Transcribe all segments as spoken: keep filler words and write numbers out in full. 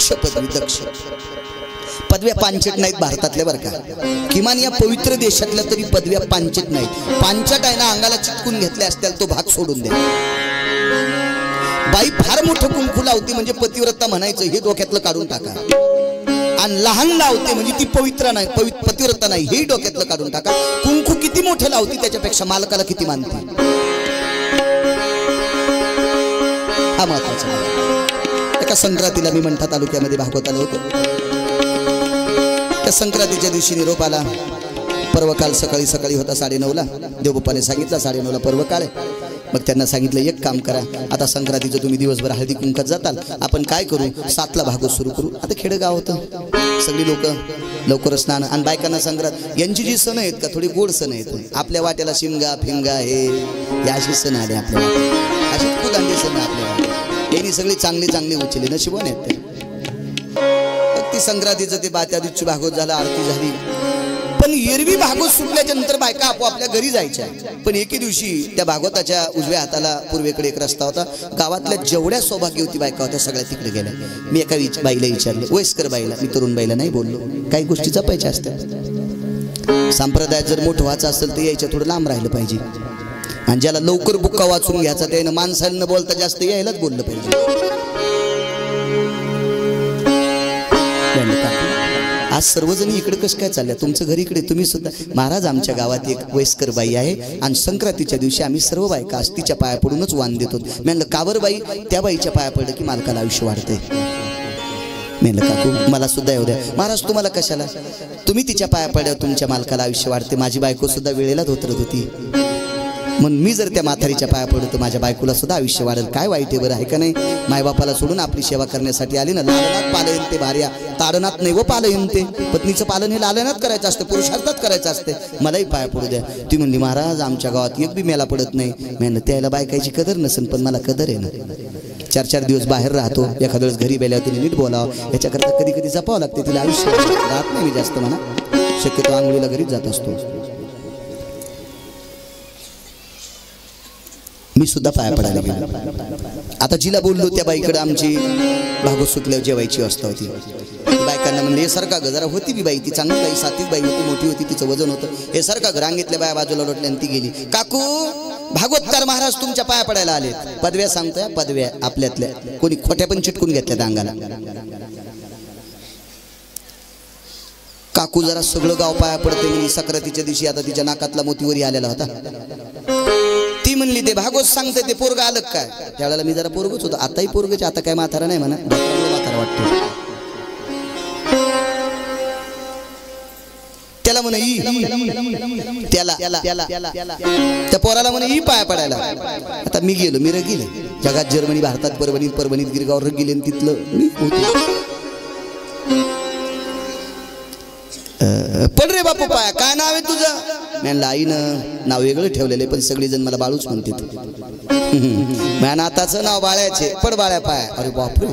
दक्ष पदवी, दक्ष पदव्या पांचट नाहीत भारतातल्या बरं का, किमान या पवित्र देशातल्या तरी पदव्या पांचट नाहीत. पांचट आहे ना अंगाला चिटकून घेतल्या असतील तो भाग सोडून दे. बाई फार मोठं कुंकू लावते म्हणजे पतिव्रता म्हणायचं हे डोक्यातलं काढून टाका. आणि लहान लावते म्हणजे ती पवित्र नाही, पवित्र पतिव्रता नाही हे डोक्यातलं काढून टाका. कुंकू किती मोठं लावते त्याच्यापेक्षा मालकाला किती मानते हा महत्वाचा. एका संक्रांतीला मी मंठा तालुक्यामध्ये भागवत आलो होतो. त्या संक्रांतीच्या दिवशी निरोप आला. पर्व काल सकाळी सकाळी होता साडेनऊला. देवबाप्पाने सांगितलं साडेनऊला पर्व काळ आहे. मग त्यांना सांगितलं एक काम करा, आता संक्रांतीचं तुम्ही दिवसभर हळदी कुंकात जाताल, आपण काय करू सातला भागवत सुरू करू. आता खेडेगाव होतं, सगळी लोक लवकर स्नान. आणि बायकांना संक्रांत यांची जी सण आहेत का थोडी गोड सण आहेत. आपल्या वाट्याला शिमगा फिंगा हे अशी सण आले आपल्या वाट्याला, अशी खूप आणले सण आपल्या वाट्याला. यांनी सगळी चांगली चांगली उचलली नशिबवान आहेत ते. ती संक्रांतीचं ते बात्या दिवशी भागवत झालं, आरती झाली. पण एरवी भागवत सुटल्याच्या नंतर बायका आपोआपल्या घरी जायच्या. पण एके दिवशी त्या भागवताच्या उजव्या हाताला पूर्वेकडे एक रस्ता होता. गावातल्या जेवढ्या सौभाग्यवती बायका होत्या सगळ्या तिकडे गेल्या. मी एका बाईला विचारले, वयस्कर बाईला, मी तरुण बाईला नाही बोललो, काही गोष्टी जपायच्या असतात. संप्रदायात जर मोठं व्हायचं असेल तर यायच्या थोडं लांब राहिलं पाहिजे. आणि ज्याला लवकर बुक्का वाचून घ्यायचा त्यानं माणसांना बोलता जास्त यायलाच बोललं पाहिजे. आज सर्वजण इकडे कसं काय चालल्या, तुमचं घर इकडे, तुम्ही सुद्धा. महाराज आमच्या गावात एक वयस्कर बाई आहे आणि संक्रांतीच्या दिवशी आम्ही सर्व बायका तिच्या पाया पडूनच वाण देतो. मी म्हणलं कावर बाई, त्या बाईच्या पाया पडलं की मालकाला आयुष्य वाढते. मी म्हणलं काकू मला सुद्धा येऊ द्या. महाराज तुम्हाला कशाला, तुम्ही तिच्या पाया पडल्यावर तुमच्या मालकाला आयुष्य वाढते. माझी बायको सुद्धा वेळेला धोतरत होती म्हणून मी जर त्या म्हातारीच्या पाया पडलो तर माझ्या बायकोला सुद्धा आयुष्य वाढेल. काय वाईट आहे बरं, आहे का नाही. मायबापाला सोडून आपली सेवा करण्यासाठी आली ना. लालनात पालयन ते भार्या, ताडनात नाही व पालयन ते. पत्नीचं पालन हे लालनात करायचं असतं, पुरुषार्थात करायचं असते. मलाही पाया पडू द्या. ती म्हणली महाराज आमच्या गावात एक बी मेला पडत नाही. म्हणलं त्याला बायकाची कदर नसेल पण मला कदर आहे ना. चार चार दिवस बाहेर राहतो, एखाद्या वेळेस घरी गेल्यावर तिने नीट बोलावं. याच्याकरता कधी कधी जपावं लागते. तिला आयुष्य राहत नाही मी जास्त म्हणा, शक्यतो आंघोळीला घरीच जात असतो. मी सुद्धा पाया पडायला गेलो. आता जिला बोललो त्या बाईकडे आमची भागवत सुटल्यावर जेवायची अवस्था होती. बायकांना म्हणले हे सारखा ग, जरा होती बी बाई ती चांगली बाई, सातीच बाई होती, मोठी होती, तिचं वजन होतं. हे सारखा ग, रांगेतल्या बाया बाजूला लोटल्या आणि ती गेली. काकू भागवतकार महाराज तुमच्या पाया पडायला आले. पदव्या सांगतोय, पदव्या आपल्यातल्या कोणी खोट्या पण चिटकून घेतल्यात अंगाला. काकू जरा सगळं गाव पाया पडते म्हणजे संक्रांतीच्या दिवशी. आता तिच्या नाकातला मोतीवरी आलेला होता. ती म्हणली ते भागवत सांगते ते पोरग आलं काय. त्यावेळेला मी जरा पोरगच होतो, आताही पोरगच, आता काय म्हातारा नाही म्हणा, म्हातारा वाटतो. त्याला म्हणे ई, त्याला त्या पोराला म्हणे ई पाया पडायला. आता मी गेलो, मी रगीले जगात, जर्मनी, भारतात, परभणीत, परभणीत गिरगाव रगीले. तिथलं मी होतो. पण रे बापू पाया, काय नाव आहे तुझं. म्हणलं आईनं नाव वेगळं ठेवलेलं पण सगळे जण मला बाळूच म्हणतात. मॅन आताचं नाव बाळ्याचे, पण बाळ्या पाया. अरे बापरे,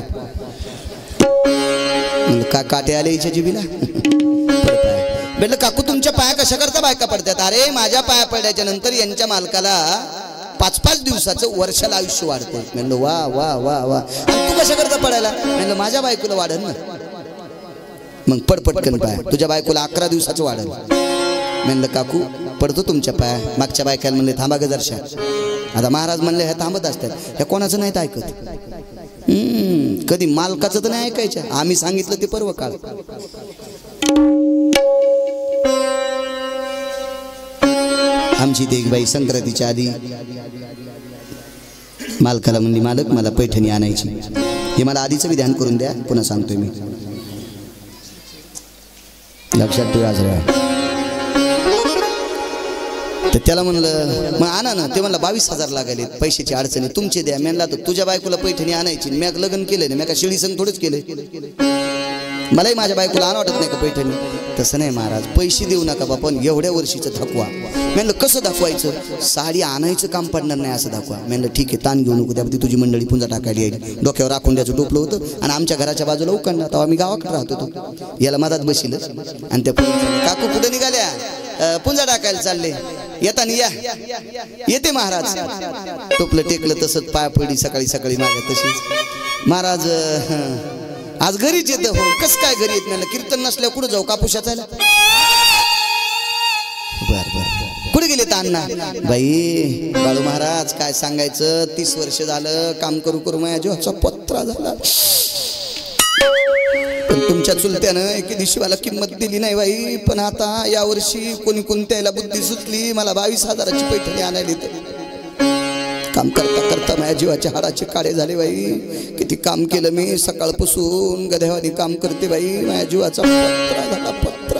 का काटे आले हिच्या जिबीला. म्हटलं काकू तुमच्या पाया कशा करता बायका पडतात. अरे माझ्या पाया पडल्याच्या नंतर यांच्या मालकाला पाच पाच दिवसाचं वर्षाला आयुष्य वाढते. म्हणलं वा वा वा वा. तू कशा करता पडायला. म्हणलं माझ्या बायकोला वाढन ना. मग पड पटकन पाया, तुझ्या बायकोला अकरा दिवसाचं वाढेल. म्हणलं काकू पडतो तुमच्या पाया. मागच्या बायकाला म्हणले थांबा ग दर्शा. आता महाराज म्हणले ह्या थांबत असतात, ह्या कोणाचं नाहीत ऐकत. हम्म कधी मालकाचं तर नाही ऐकायचं. आम्ही सांगितलं ते पर्व काळ. आमची ते एक बाई संक्रांतीच्या आधी मालकाला म्हणली मालक मला पैठणी आणायची. हे मला आधीचं बी ध्यान करून द्या, पुन्हा सांगतोय मी, लक्षात ठेवा. तर त्याला म्हणलं मग आणा ना. ते म्हणलं बावीस हजार लागले, पैशाची अडचणी तुमचे द्या. म्हणला तर तुझ्या बायकोला पैठणी आणायची, मी लग्न केलं नाही, मी का शिळी संग थोडंच केलं. मलाही माझ्या बायकोला आण वाटत नाही का पैठणी. तसं नाही महाराज, पैसे देऊ नका बापा, एवढ्या वर्षीचं थकवा. म्हणलं कसं दाखवायचं. साडी आणायचं काम पडणार नाही असं दाखवा. म्हणलं ठीक आहे, ताण घेऊ नको. त्यामध्ये तुझी मंडळी पुंजा टाकायला यायची. डोक्यावर राखून द्यायचं टोपलं होतं आणि आमच्या घराच्या बाजूला उकडला. तेव्हा आम्ही गावाकडे राहत होतो. याला मधात बसिल आणि त्या काकू कुठे निघाल्या, पुंजा टाकायला चालले. येताना या येते महाराज. टोपलं टेकलं तसंच पाया पडी सकाळी सकाळी माझ्या तशीच. महाराज आज घरीच येतं हो. कस काय घरी येत नाही? कीर्तन नसल्यावर कुठं जाऊ कापुशाचायला? बर बर कुठे गेले तर अण्णा? बाई बाळू महाराज काय सांगायचं, तीस वर्ष झालं काम करू करू माझ्या जीवाचा पत्रा झाला. पण तुमच्या चुलत्यानं एके दिवशी मला किंमत दिली नाही बाई. पण आता यावर्षी कोणी कोणत्याला बुद्धी सुचली, मला बावीस हजाराची पैठणी आणायली. काम करता करता माझ्या जीवाच्या हाडाचे काळे झाले बाई. किती काम केलं मी, सकाळपासून गध्यावानी काम करते बाई. माझ्या जीवाचा पत्रा झाला पत्रा.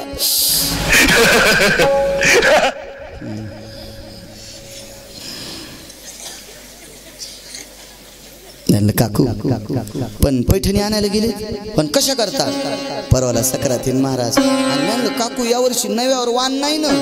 काकू पण पैठणी आणायला गेले, पण कशा करता? परवाला सक्रातीन महाराज. आणि म्हणलं काकू यावर्षी नव्यावर वाण नाही ना,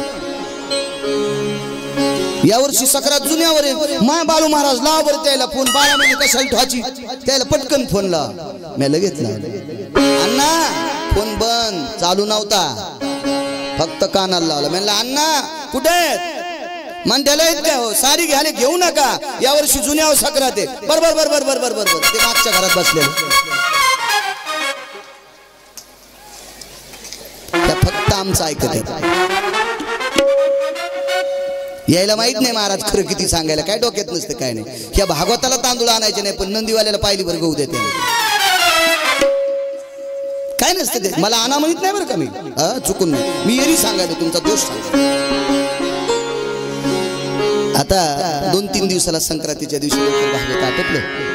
यावर्षी सक्रात जुन्यावर आहे. माय बाळू महाराज लाव बरं त्याला फोन. बाळा म्हणजे कशाला ठेवायची? त्याला पटकन फोन लाव. मी लगेच लावला. अण्णा फोन बंद, चालू नव्हता, फक्त कानाला लावला. म्हणलं अण्णा कुठे आहेत? म्हणत्याला येत काय हो, साडी घ्यायला घेऊ नका, यावर्षी जुन्यावर सक्रात आहे. बरोबर बरोबर बरोबर बरोबर. ते मागच्या घरात बसले, फक्त आमचं ऐकत आहेत. यायला माहित नाही महाराज खरं किती सांगायला, काय डोक्यात नसतं काय नाही. ह्या भागवताला तांदूळ आणायचे नाही, पण नंदीवाल्याला पाहिली बरं गहू देते काय नसतं ते. मला आणा माहित नाही बरं का, मी चुकून नाही, मी येरी सांगायला तुमचा दोष सांगायला. आता दोन तीन दिवसाला संक्रांतीच्या दिवशी लवकर भागवत आटोपलं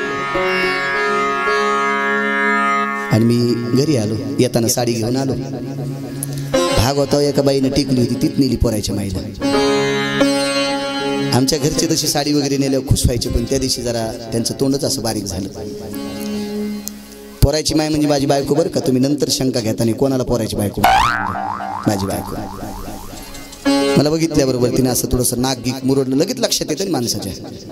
आणि मी घरी आलो. येताना साडी घेऊन आलो. भागवत एका बाईने टिकली होती, तीच नेली पोरायच्या माईला. आमच्या घरचे तशी साडी वगैरे नेल्यावर खुश व्हायचे, पण त्या दिवशी जरा त्यांचं तोंडच असं बारीक झालं. पोरायची माय म्हणजे माझी बायको बरं का. तुम्ही नंतर शंका घेता नाही कोणाला पोरायची बायको. माझी बायको मला बघितल्याबरोबर तिने असं थोडंसं नाक गीक मुरडलं, लगेच लक्षात येतं माणसाच्या.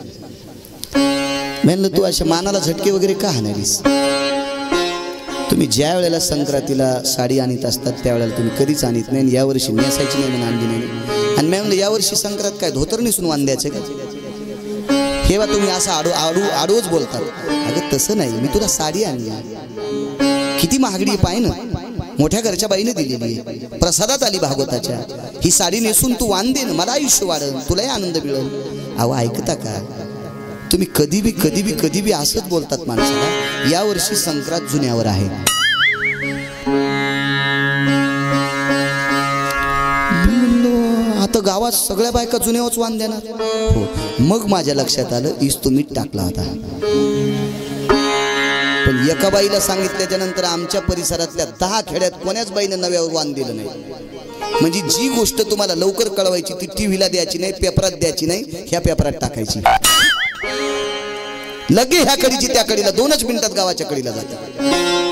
म्हणलं तू अशा मानाला झटके वगैरे का हाणालीस? तुम्ही ज्या वेळेला संक्रांतीला साडी आणत असतात त्यावेळेला तुम्ही कधीच आणत नाही. यावर्षी नेसायची नाही म्हणून आणली नाही. आणि मी म्हणलं यावर्षी संक्रांत काय धोतर नेसून वांद्याचं का? हे बा तुम्ही असं आडू आडू आडूच बोलतात. अगं तसं नाही, मी तुला साडी आणली, किती महागडी पाय ना, मोठ्या घरच्या बाईने दिलेली आहे, प्रसादात आली भागवताच्या. ही साडी नेसून तू वाण दे ना, मला आयुष्य वाढेल, तुलाही आनंद मिळेल. अहो ऐकता का तुम्ही? कधी बी कधी बी कधी बी असंच बोलतात माणसाला. यावर्षी संक्रांत जुन्यावर आहे. आता गावात सगळ्या बायका जुन्यावरच वाण देणार हो. मग माझ्या लक्षात आलं ईस तो मीठ टाकला होता. पण एका बाईला सांगितल्याच्या नंतर आमच्या परिसरातल्या दहा खेड्यात कोण्याच बाईने नव्यावर वाण दिलं नाही. म्हणजे जी गोष्ट तुम्हाला लवकर कळवायची ती टीव्हीला द्यायची नाही, पेपरात द्यायची नाही, ह्या पेपरात टाकायची. लगे ह्या कडीची त्या कडीला दोनच मिनिटात गावाच्या कडीला जाते.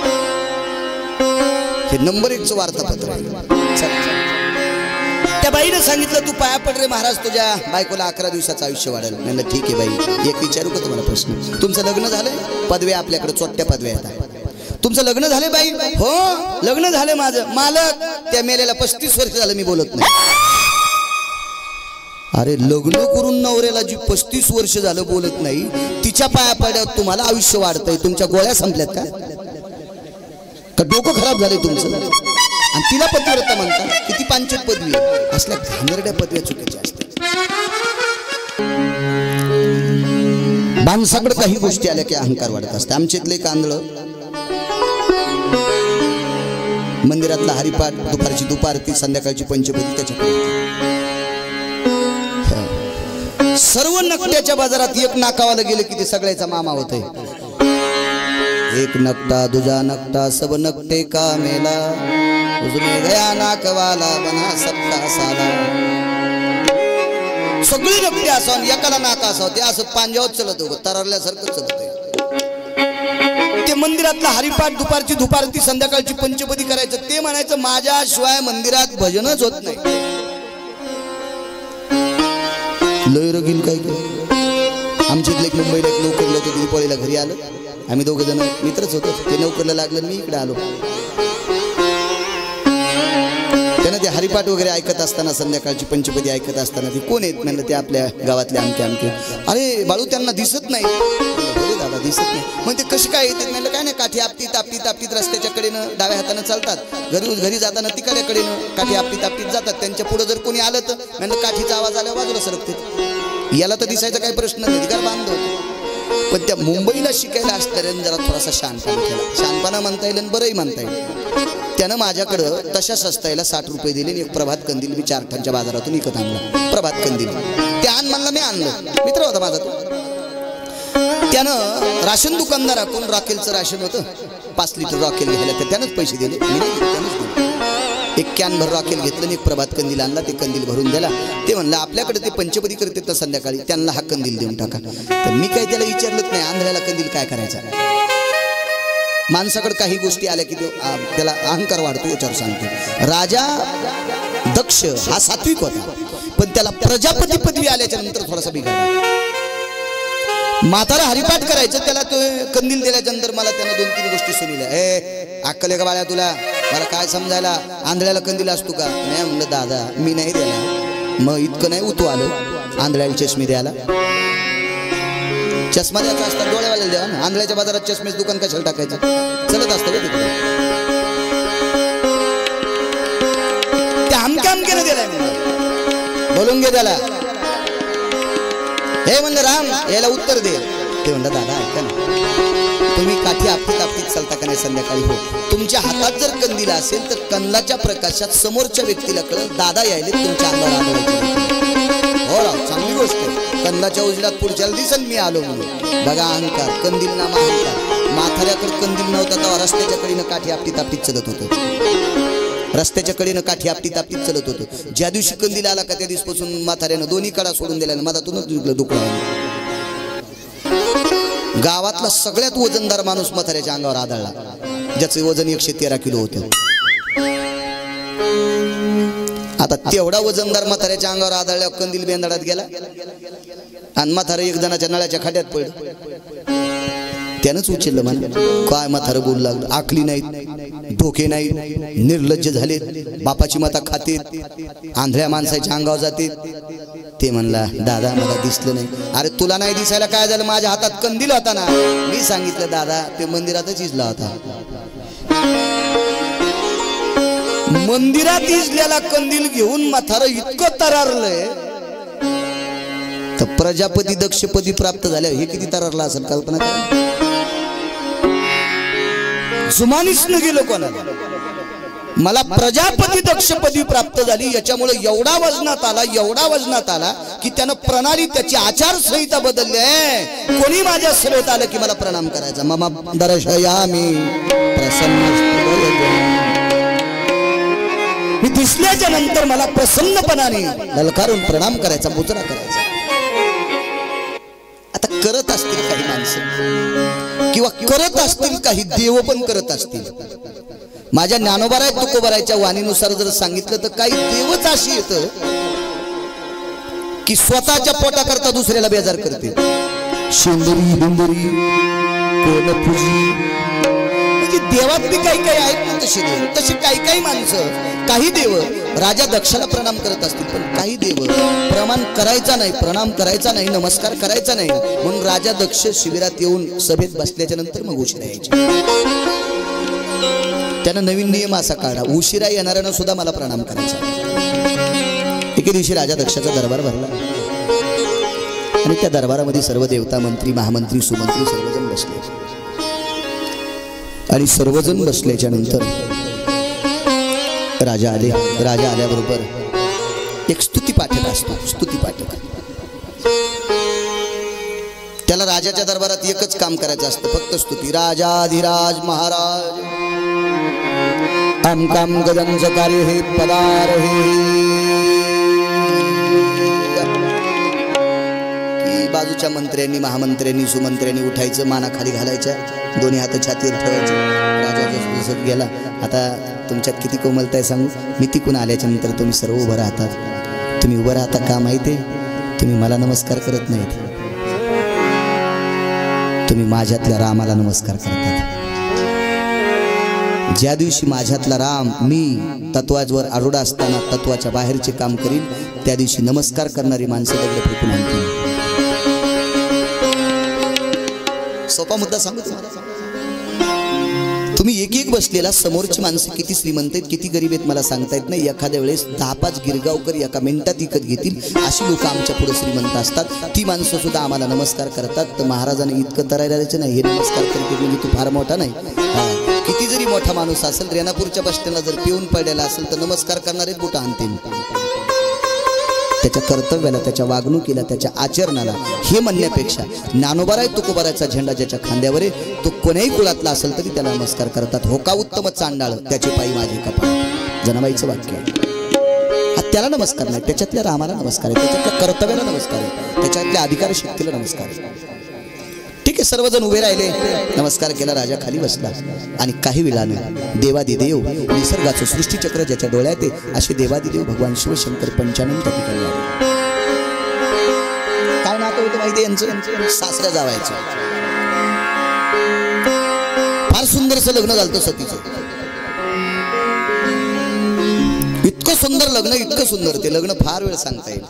हे नंबर एकचं वार्तापत्र आहे. त्या बाईने सांगितलं तू पाया पड रे महाराज, तुझ्या बायकोला अकरा दिवसाचं आयुष्य वाढेल. म्हणलं ठीक आहे बाई. एक विचारू का तुम्हाला प्रश्न? तुमचं लग्न झालंय? पदव्या आपल्याकडे चोट्या पदव्या येतात. तुमचं लग्न झाले बाई? हो लग्न झाले माझं. मालक त्या मेलेला पस्तीस वर्ष झालं मी बोलत नाही. अरे लग्न करून नवऱ्याला जी पस्तीस वर्ष झालं बोलत नाही, तिच्या पाया पड्यात तुम्हाला आयुष्य वाढतंय. तुमच्या गोळ्या संपल्यात का? का डोकं खराब झालंय तुमचं? आणि तिला पतिव्रता म्हणतात. किती पांचट पदवी असल्या घाणेरड्या पदव्या चुकीच्या असतात. माणसाकडे काही गोष्टी आल्या की अहंकार वाढत असते. आमच्यातले कांदळ मंदिरातला हरिपाठ, दुपारची दुपारती, संध्याकाळची पंचपदी, त्याच्याकडे सर्व नकट्याच्या बाजारात एक नाकावाला गेले की ते सगळ्याचा मामा होतोय. एक नकटा दुजा नकटा सब नकटे का मेला, उजमे गया नाकवाला बना सबका साला. सगळी नकटे असावं, एकाला नाका असावं, ते असं पांजावत चलत होतं, तररल्यासारखं चलत. ते मंदिरातला हरिपाठ, दुपारची दुपारती, संध्याकाळची पंचपदी करायचं. ते म्हणायचं माझ्याशिवाय मंदिरात भजनच होत नाही. लय रगील काय काय. आमच्यातले एक मुंबईला एक नोकरला होतं, दिवाळीला घरी आलं. आम्ही दोघं जण मित्रच होतो. ते नोकरला लागलं, मी इकडे आलो. त्यानं ते हरिपाठ वगैरे ऐकत असताना, संध्याकाळची पंचपदी ऐकत असताना, ते कोण आहेत म्हणलं ते आपल्या गावातले आमके आमके. अरे बाळू त्यांना दिसत नाही. दादा दिसत नाही. मग ते कशी काय येते म्हणलं काय नाही, काठी आपटीत आपटीत आपटीत रस्त्याच्या कडेनं डाव्या हातानं चालतात, घरी घरी जाताना तिकडच्या कडेनं काठी आपटीत आपटीत जातात. त्यांच्या पुढे जर कोणी आलं तर म्हणलं काठीचा आवाज आल्यावर बाजूला सरकते. याला तर दिसायचा काही प्रश्न नाही, घर बांधतो. पण त्या मुंबईला शिकायला असणाऱ्यानं जरा थोडासा शहाणपणा केला. शहाणपणा म्हणता येईल आणि बरंही म्हणता येईल. त्यानं माझ्याकडं तशा सस्तायला साठ रुपये दिले. एक प्रभात कंदील मी चारठांच्या बाजारातून विकत आणला. प्रभात कंदील ते आण म्हणला, मी आणलं. मित्र होता माझा तो. त्यानं राशन दुकानदाराकडून रॉकेलचं राशन होतं, पाच लिटर रॉकेल घ्यायला तर त्यानंच पैसे दिले. मी नाही दिले, त्यानंच दिले. एक कॅन भर रॉकेल घेतलं आणि एक प्रभात कंदील आणला. ते कंदील भरून दिला. ते म्हणलं आपल्याकडे ते पंचपदी करते तर संध्याकाळी त्यांना हा कंदील देऊन टाका. तर मी काही त्याला विचारलंच नाही, आंधळ्याला कंदील काय करायचा. माणसाकडे काही गोष्टी आल्या की त्याला अहंकार वाढतो. याच्यावर सांगतो, राजा दक्ष हा सात्विक होता, पण त्याला प्रजापती पदवी आल्याच्या नंतर थोडासा बिघडला. म्हातारा हरिपाठ करायचं, त्याला तो कंदील दिल्याच्या नंतर मला त्यानं दोन तीन गोष्टी सुनिल्या. ए अक्कल का बाळ्या तुला, मला काय समजायला, आंधळ्याला कंदील असतो का. नाही म्हणलं दादा मी नाही द्यायला. मग इतकं नाही उतू आलं आंधळ्याला चष्मे द्यायला. चष्मा द्यायचा असतात डोळ्यावाला द्या ना. आंधळ्याच्या बाजारात चष्मेच दुकान कशाला टाकायचं, चलत असतं का तिकडे. ते आमक्या आमक्यानं दिलाय म्हणलं, बोलून घे त्याला. हे म्हणलं राम याला उत्तर दे. ते म्हणलं दादा ऐका ना, तुम्ही काठी आपटीत आपटीत चालता का नाही संध्याकाळी. हो, तुमच्या हातात जर कंदील असेल तर कंदलाच्या प्रकाशात समोरच्या व्यक्तीला कळलं दादा यायले तुमच्या अंगावर आढळायचे. हो राव चांगली गोष्ट आहे, कंदलाच्या उजव्यात पुढच्याला दिसन मी आलो म्हणून. बघा अहंकार, कंदील नामा अहंकार. म्हाताऱ्याकडे कंदील नव्हता तेव्हा रस्त्याच्या कडेनं काठी आपटीत आपटीत चलत होतो. रस्त्याच्या कडेनं काठी आपटीत आपटीत चलत होतो. ज्या दिवशी कंदील आला का त्या दिवसापासून म्हाताऱ्यानं दोन्ही कडा सोडून दिल्या. मधातूनच दुखला. गावातला सगळ्यात वजनदार माणूस म्हाताऱ्याच्या अंगावर आदळला, ज्याचं वजन एकशे तेरा किलो होतं. आता तेवढा वजनदार म्हाताऱ्याच्या अंगावर आदळल्यावर कंदील बेंदाडात गेला आणि म्हातारा एक जणाच्या नळ्याच्या खाट्यात पडलं. त्यानंच उचललं म्हणलं काय म्हातारं बोलू लागलं. आकली नाहीत, धोके नाहीत, निर्लज्ज झालेत, बापाची माता खातेत, आंधळ्या माणसाच्या अंगावर जाते. ते म्हणला दादा मला दिसलं नाही. अरे तुला नाही दिसायला काय झालं, माझ्या हातात कंदील होता ना. मी सांगितलं दादा ते मंदिरातच इजला होता. मंदिरात इजल्याला कंदील घेऊन म्हातारं इतकं तरारलंय तर प्रजापती दक्षपदी प्राप्त झाल्या. हे किती तरारला असेल कल्पना करा. जुमानीच न गेलो कोणाला. मला प्रजापती दक्षपदी प्राप्त झाली. याच्यामुळे एवढा वजनात आला एवढा वजनात आला की त्यानं प्रणाली त्याची आचारसंहिता बदलली आहे. कोणी माझ्या सभेत आलं की मला प्रणाम करायचा. ममा दर्शयामी प्रसन्न, मी दिसल्याच्या नंतर मला प्रसन्नपणाने ललकारून प्रणाम करायचा, मुजरा करायचा. आता करत असतील काही माणसं किंवा करत असतील काही देव पण करत असतील. माझ्या ज्ञानोबाराय तुकोबारायच्या वाणीनुसार जर सांगितलं तर काही देवच अशी येतं की स्वतःच्या पोटाकरता दुसऱ्याला बेजार करते. शेंदुरी हिंदुरी कोण पूजी, म्हणजे देवात बी काही काही आहेत ना तशी देव. तशी काही काही माणसं, काही देव राजा दक्षाला प्रणाम करत असतील, पण काही देव प्रणाम करायचा नाही, प्रणाम करायचा नाही, नमस्कार करायचा नाही. म्हणून राजा दक्ष शिबिरात येऊन सभेत बसल्याच्या नंतर मग उशिरा यायचे. त्यानं नवीन नियम असा काढला, उशिरा येणाऱ्यांना सुद्धा मला प्रणाम करायचा. एके दिवशी राजा दक्षाचा दरबार भरला आणि त्या दरबारामध्ये सर्व देवता, मंत्री, महामंत्री, सुमंत्री सर्वजण बसले. आणि सर्वजण बसल्याच्या नंतर राजा आले. राजा आल्याबरोबर एक स्तुती पाठक असतो, स्तुती पाठक. त्याला राजाच्या दरबारात एकच काम करायचं असतं, फक्त स्तुती. राजाधिराज महाराज आम काम गजंच कार्य हे पदार हे. बाजूच्या मंत्र्यांनी, महामंत्र्यांनी, सुमंत्र्यांनी उठायचं, माना खाली घालायच्या, दोन्ही हात छातीवर ठेवायचे. राजा जसं गेला, आता तुमच्यात किती कोमलता आहे सांगू. मी तिकून आल्याच्या नंतर तुम्ही सर्व उभं राहतात. तुम्ही उभं राहता का माहिती आहे? तुम्ही मला नमस्कार करत नाहीत, तुम्ही माझ्यातल्या रामाला नमस्कार करतात. ज्या दिवशी माझ्यातला राम मी तत्वावर आरूढ असताना तत्वाच्या बाहेरचे काम करील, त्या दिवशी नमस्कार करणारी माणसं दगड फेकून आणतील. सोपा मुद्दा सांगू तुम्हाला. तुम्ही एक एक बसलेला समोरची माणसं किती श्रीमंत आहेत किती गरीब आहेत मला सांगता येत नाही. एखाद्या वेळेस दहा पाच गिरगावकर एका मिनिटात विकत घेतील अशी लोक आमच्या पुढे श्रीमंत असतात. ती माणसं सुद्धा आम्हाला नमस्कार करतात. तर महाराजांनी इतकं तरायला द्यायचं नाही. हे नमस्कार करते म्हणजे तू फार मोठा नाही. किती जरी मोठा माणूस असेल रेणापूरच्या बस स्टँडला जर पिऊन पडलेला असेल तर नमस्कार करणारे बुटा आणतील. त्याच्या कर्तव्याला त्याच्या वागणुकीला त्याच्या आचरणाला हे म्हणण्यापेक्षा ज्ञानोबाराय तुकोबारायचा झेंडा ज्याच्या खांद्यावर आहे तो कोण्याही कुळातला असेल तरी त्याला नमस्कार करतात. हो का उत्तम चांडाळ त्याचे पायी माझे कपाळ, जनाबाईचं वाक्य आहे. त्याला नमस्कार नाही, त्याच्यातल्या रामाला नमस्कार आहे, त्याच्यातल्या कर्तव्याला नमस्कार आहे, त्याच्यातल्या अधिकार शक्तीला नमस्कार आहे. ठीक आहे, सर्वजण उभे राहिले, नमस्कार केला, राजा खाली बसला. आणि काही वेळानं देवादिदेव निसर्गाचं सृष्टीचक्र ज्याच्या डोळ्यात आहे असे देवादिदेव भगवान शिवशंकर पंचानन त्या ठिकाणी आले. काय नातं होतं माहिती यांचं? सासऱ्या जावायचं. फार सुंदरचं लग्न झालं सतीचं. इतकं सुंदर लग्न, इतकं सुंदर ते लग्न फार वेळ सांगता येईल.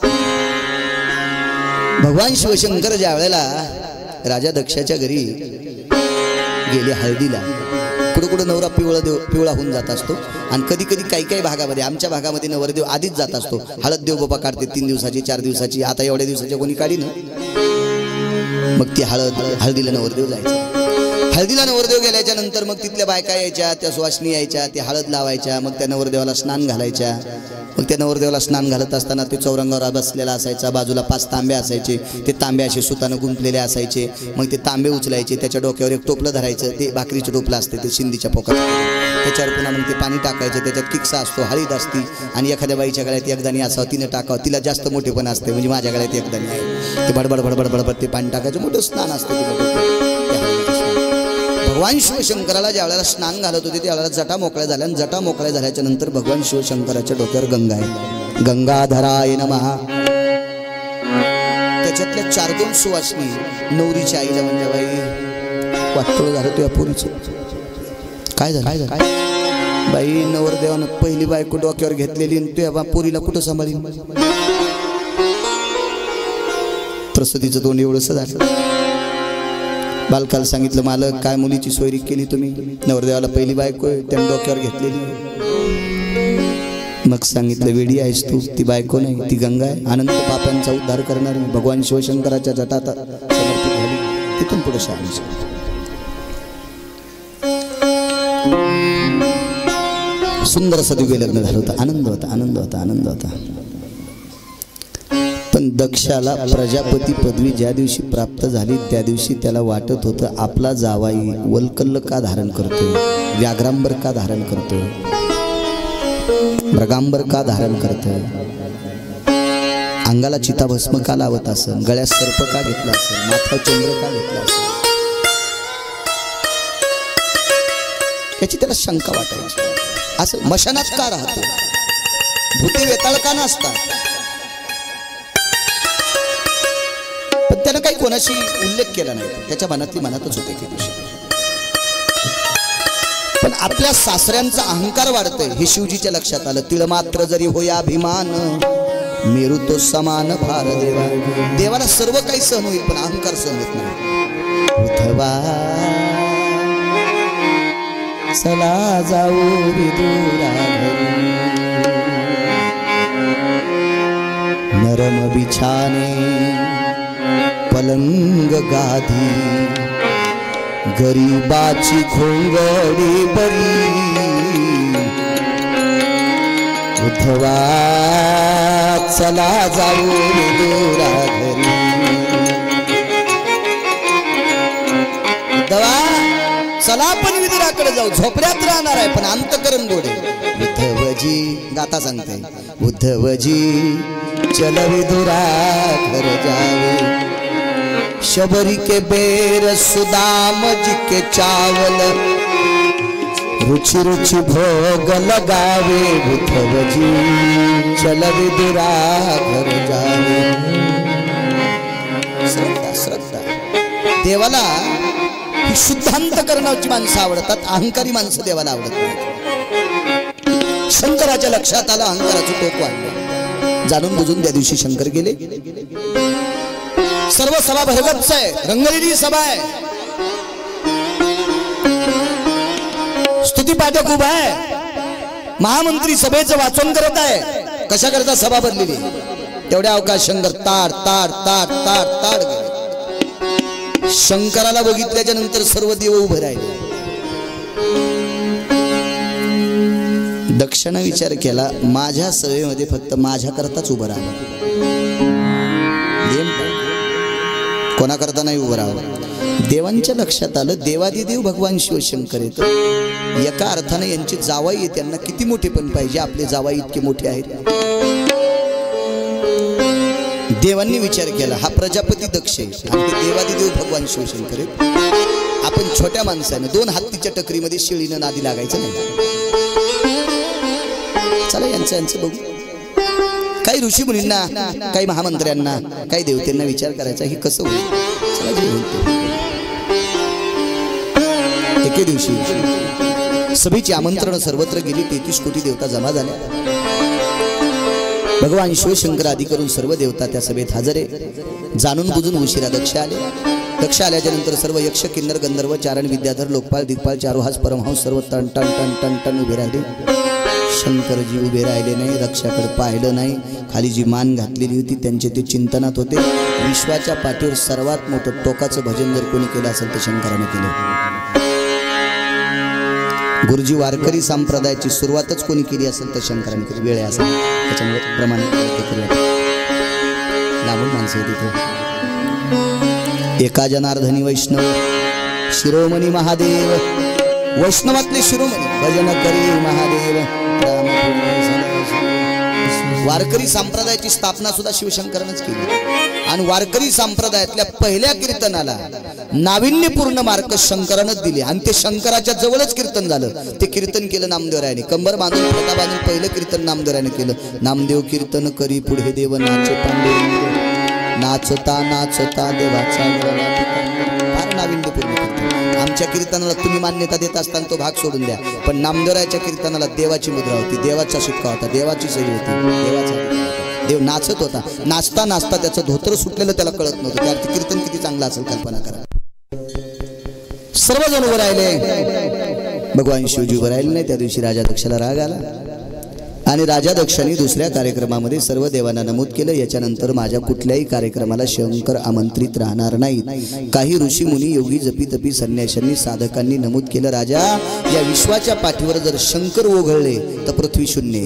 भगवान शिवशंकर ज्या वेळेला राजा दक्षाच्या घरी गेले हळदीला, कुठं कुठं नवरा पिवळा देव पिवळा होऊन जात असतो. आणि कधी कधी काही काही भागामध्ये, आमच्या भागामध्ये नवरदेव आधीच जात असतो. हळद देव बाबा काढते तीन दिवसाची चार दिवसाची. आता एवढ्या दिवसाच्या कोणी काढी ना, मग ती हळद हळदीला नवरदेव जायचं. हळदीला नवरदेव गेल्याच्या नंतर मग तिथल्या बायका यायच्या, त्या सुवासिनी यायच्या, त्या हळद लावायच्या, मग त्या नवरदेवाला स्नान घालायच्या. मग त्या नवरदेवाला स्नान घालत असताना ते चौरंगावर बसलेला असायचा, बाजूला पाच तांबे असायचे, ते तांबे असे सुतानं गुंफलेले असायचे. मग ते तांबे उचलायचे, त्याच्या डोक्यावर एक टोपलं धरायचं, ते भाकरीचं टोपलं असते ते शिंदीच्या पोकात, त्याच्यावर पुन्हा मग ते पाणी टाकायचं, त्याच्यात किक्सा असतो, हळद असती. आणि एखाद्या बाईच्या गळ्यात एकदाणी असावं, तिनं टाकावं, तिला जास्त मोठेपण असते, म्हणजे माझ्या गळ्यात एकदाणी आहे, ते बडबड बडबड बडबड ते पाणी टाकायचं, मोठं स्नान असतं. भगवान शिवशंकराला ज्या वेळेला स्नान घालत होते त्यावेळेला जटा मोकळ्या झाल्या. आणि जटा मोकळ्या झाल्याच्या नंतर भगवान शिवशंकराच्या डोक्यावर गंगा आहे. गंगाधराय नमः. त्याच्यातल्या चार दोन सुवासिनी नवरीच्या आईला म्हणजे बाई वाटोळ झालं तुझ्या पोरीचं. काय झालं काय झालं बाई? नवरदेवानं पहिली बायको डोक्यावर घेतलेली, तुझ्या पोरीला कुठं सांभाळीन? प्रसूतीचं तोंड एवढंच झालं. बालकाला सांगितलं, मालक काय मुलीची सोयरी केली तुम्ही? नवरदेवाला पहिली बायको त्याने डोक्यावर घेतलेली. मग सांगितलं, वेडी आहेस तू, ती बायको नाही, ती गंगा आहे, अनंत पापांचा उद्धार करणारी. भगवान शिवशंकराच्या जटात समर्पित झाली. तिथून पुढे शांत. सुंदर असं दिव्य लग्न झालं होतं. आनंद होता, आनंद होता, आनंद होता. पण दक्षाला प्रजापती पदवी ज्या दिवशी प्राप्त झाली त्या दिवशी त्याला वाटत होतं आपला जावाई वल्कल्ल का धारण करतोय, व्याघ्रांबर का धारण करतोय, मृगांबर का धारण करतोय, अंगाला चिताभस्म का लावत असेल, गळ्यात सर्प का घेतला असेल, माथ्यावर चंद्र का घेतला असेल, याची त्याला शंका वाटायची. असं मशानात का राहतो, भूते वेताळ का नसतात? त्यानं काही कोणाशी उल्लेख केला नाही, त्याच्या मनातली मनातच होते की दिवशी. पण आपल्या सासऱ्यांचा अहंकार वाढतोय हे शिवजीच्या लक्षात आलं. तिळ मात्र जरी होया अभिमान, मेरू तो समान भार देवा. देवाला सर्व काही सहन होईल पण अहंकार सहन होत नाही. उठवा चला जाऊ विदुरा घरी, नरम बिछाने पलंग गादी, गरीबाची खोंगडी बरी, उठवा चला जाऊ विदुरा घरी. उठवा चला आपण विदुराकडे जाऊ, झोपड्यात राहणार आहे पण अंतकरण गोडे. उद्धवजी गाता सांगते, उद्धवजी चल विदुरा घर जावे, शबरी के बेर सुदाम जी के चावल, रुचि रुचि भोग लगावे, उद्धवजी चल विदुरा घर जावे. श्रद्धा श्रद्धा. देवाला ही शुद्धांत करण्याची माणसं आवडतात, अहंकारी माणसं देवाला आवडत नाही. शंकराच्या लक्षात आलं, अहंकाराचं टोक वाढलं. जाणून बुजून त्या दिवशी शंकर गेले. सर्व सभा भरगच्च आहे, रंगलेली सभा आहे. पाठक उभा आहे, महामंत्री सभेचं वाचन करत आहे. कशा करता सभा भरलेली, तेवढ्या अवकाश शंकर ताड ताड ताड ताड ताड गेले. शंकराला बघितल्याच्या नंतर सर्व देव उभे राहिले. दक्षाने विचार केला, माझ्या सभेमध्ये फक्त माझ्या करताच उभं राहावं, कोणाकरता नाही उभं राहावं. देवांच्या लक्षात आलं, देवादिदेव भगवान शिवशंकर येतो. एका अर्थाने यांची जावाई आहे, त्यांना किती मोठे पण पाहिजे, आपले जावाई इतके मोठे आहेत. देवांनी विचार केला, हा प्रजापती दक्ष आहे आणि ते देवादिदेव भगवान शिवशंकर आहेत. आपण छोट्या माणसाने दोन हत्तीच्या टकरीमध्ये शिळीनं नादी लागायचं नाही. चला यांचं यांचं बघू. काही ऋषी मुनींना, काही महामंत्र्यांना, काही देवतांना विचार करायचा, हे कसं होईल. चला जे होईल. एके दिवशी सभेची आमंत्रण सर्वत्र गेली. तेहतीस कोटी देवता जमा झाल्या. भगवान शिवशंकर आदी करून सर्व देवता त्या सभेत हजर आहे. जाणून बुजून उशिरा दक्ष आले. दक्ष आल्याच्या नंतर सर्व यक्ष किन्नर गंधर्व चारण विद्याधर लोकपाल दिग्पाल चारोहास परमहंस सर्व टन टन टन टन टन उभे राहिले. शंकरजी उभे राहिले नाही, रक्षाकडे पाहिलं नाही. खाली जी मान घातलेली होती त्यांचे ते चिंतनात होते. विश्वाच्या पाठीवर सर्वात मोठं टोकाचं भजन जर कोणी केलं असेल तर शंकराने केलं. गुरुजी वारकरी संप्रदायाची सुरुवातच कोणी केली असेल तर शंकराने केली. वेळ असेल त्याच्यामुळे प्रमाणे लांबून माणसं तिथे. एका जनार्दनी वैष्णव शिरोमणी महादेव, वैष्णवातले शिरोमणी भजन करी महादेव. वारकरी संप्रदायाची स्थापना सुद्धा शिवशंकरानंच केली आणि वारकरी संप्रदायातल्या पहिल्या कीर्तनाला नाविन्यपूर्ण मार्क शंकरानंच दिले आणि ते शंकराच्या जवळच कीर्तन झालं. ते कीर्तन केलं नामदेवरायाने, कंबर बांधून फेटा बांधून पहिलं कीर्तन नामदेवरायाने केलं. नामदेव कीर्तन करी पुढे देव नाचे पांडुरंग, नाचता नाचता देवाचा फार नाविन्यपूर्ण कीर्तन. आमच्या कीर्तनाला तुम्ही मान्यता देत असताना तो भाग सोडून द्या, पण नामदेवरायाच्या कीर्तनाला देवाची मुद्रा होती, देवाचा शिक्का होता, देवाची सही होती, देवाचा देव नाचत होता. नाचता नाचता त्याचं धोतर सुटलेलं त्याला कळत नव्हतं. त्या कीर्तन किती चांगलं असेल कल्पना करा. सर्वजण उभे राहिले, भगवान शिवजी उभे राहिले नाही. त्या दिवशी राजा दक्षाला राग आला आणि राजा दक्षाने दुसऱ्या कार्यक्रमामध्ये सर्व देवांना नमूद केलं, याच्यानंतर माझ्या कुठल्याही कार्यक्रमाला शंकर आमंत्रित राहणार नाहीत. काही ऋषी मुनी योगी जपी तपी संन्याशांनी साधकांनी नमूद केलं, राजा या विश्वाच्या पाठीवर जर शंकर ओघळले तर पृथ्वी शून्य,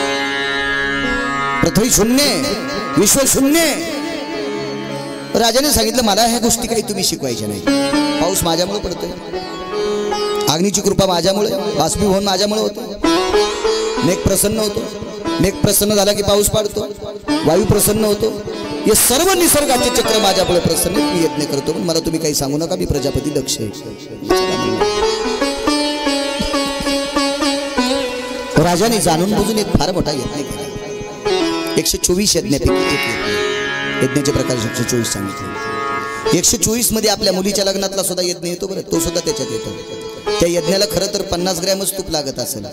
पृथ्वी शून्य, विश्व शून्य. राजाने सांगितलं, मला ह्या गोष्टी काही तुम्ही शिकवायच्या नाही. पाऊस माझ्यामुळे पडतोय, अग्नीची कृपा माझ्यामुळे, बाष्पीभवन माझ्यामुळे होतं, मेघ प्रसन्न होतो, मेघ प्रसन्न झाला की पाऊस पडतो, वायू प्रसन्न होतो. हे सर्व निसर्गाचे चक्र माझ्यापुढे प्रसन्न. मी यज्ञ करतो, पण मला तुम्ही काही सांगू नका, मी प्रजापती दक्ष आहे. राजाने जाणून बुजून एक फार मोठा यज्ञ केला. एकशे चोवीस यज्ञापैकी एक यज्ञ. यज्ञाचे प्रकार एकशे चोवीस सांगितले. एकशे चोवीस मध्ये आपल्या मुलीच्या लग्नातला सुद्धा यज्ञ येतो बरं, तो सुद्धा त्याच्यात येतो. त्या यज्ञाला खरं तर पन्नास ग्रॅमच तूप लागत असेल.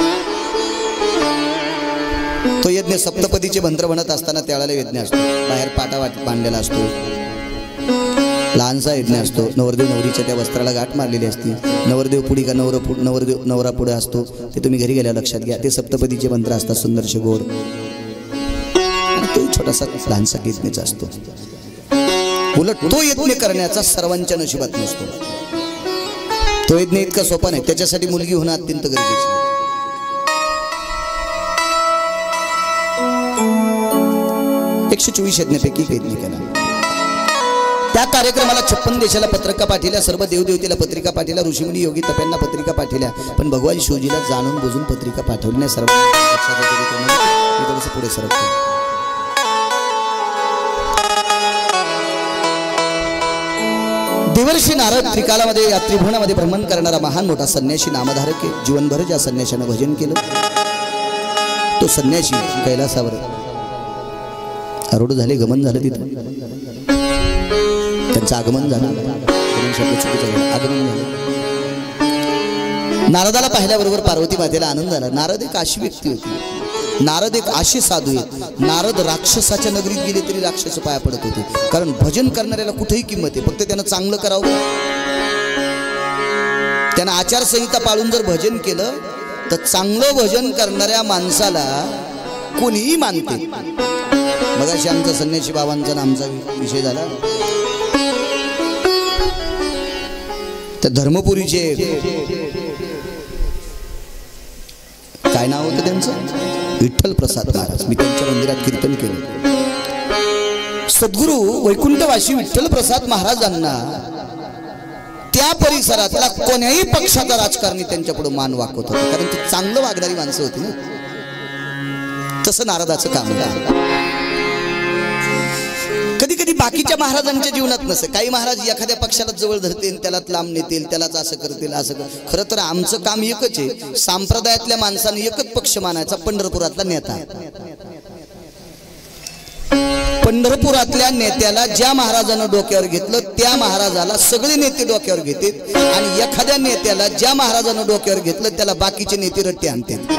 तो यज्ञ सप्तपदीचे मंत्र म्हणत असताना त्यावेळेला यज्ञ असतो. बाहेर पाटा वाट बांधलेला असतो, लहानसा यज्ञ असतो. नवरदेव नवरीच्या त्या वस्त्राला गाठ मारलेली असते. नवरदेव पुढी का नवर नवरदेव नवरा पुढे असतो, ते तुम्ही घरी गेल्या लक्षात घ्या. ते सप्तपदीचे मंत्र असतात, सुंदरशे गोड. तो छोटासा लहानसा यज्ञच असतो. उलट तो यज्ञ करण्याचा सर्वांच्या नशिबात नसतो. तो यज्ञ इतका सोपा नाही, त्याच्यासाठी मुलगी होणं अत्यंत गरजेचं. एकशे चोवीस यज्ञापैकी यज्ञ केला. त्या कार्यक्रमाला छप्पन देशाला पत्रिका पाठवल्या, सर्व देवदेवतेला पत्रिका पाठवल्या, ऋषीमुनी योगी तप्यांना पत्रिका पाठवल्या, पण भगवान शिवजीला जाणून बुजून पत्रिका पाठवली नाही. सर्व पुढे सरकतो. देवर्षी नारद त्रिकालामध्ये या त्रिभुवनामध्ये भ्रमण करणारा महान मोठा संन्यासी नामधारक आहे. जीवनभर ज्या संन्याशानं भजन केलं, तो संन्यासी कैलासावर आरूढ झाले, गमन झालं. तिथं त्यांचं आगमन झालं. आगमन झालं. नारदाला पाहिल्याबरोबर पार्वती मातेला आनंद झाला. नारद एक अशी व्यक्ती होती, नारद एक असे साधू आहेत. नारद राक्षसाच्या नगरीत गेले तरी राक्षस पाया पडत होते, कारण भजन करणाऱ्याला कुठेही किंमत आहे, फक्त त्यानं चांगलं करावं. त्यानं आचारसंहिता पाळून जर भजन केलं तर चांगलं भजन करणाऱ्या माणसाला कोणीही मानते. मगाशी आमचा संन्यासी बाबांचा आमचा विषय झाला. त्या धर्मपुरीचे काय नाव होतं त्यांचं, विठ्ठल प्रसाद महाराज. मी त्यांच्या मंदिरात कीर्तन केलं. सद्गुरू वैकुंठवासी विठ्ठल प्रसाद महाराजांना त्या परिसरातला कोण्याही पक्षाचा राजकारणी त्यांच्या पुढे मान वाकवत होता, कारण ती चांगलं वागणारी माणसं होती ना. तसं नारदाचं काम होतं. कधी कधी बाकीच्या महाराजांच्या जीवनात नसे. काही महाराज एखाद्या पक्षाला जवळ धरतील, त्यालाच लांब नेतील, त्यालाच असं करतील असं कर. खरं तर आमचं काम एकच आहे. संप्रदायातल्या माणसाने एकच पक्ष मानायचा, पंढरपुरातला नेता. पंढरपुरातल्या नेत्याला ज्या महाराजानं डोक्यावर घेतलं त्या महाराजाला सगळे नेते डोक्यावर घेतात, आणि एखाद्या नेत्याला ज्या महाराजानं डोक्यावर घेतलं त्याला बाकीचे नेते रट्टे आणतात.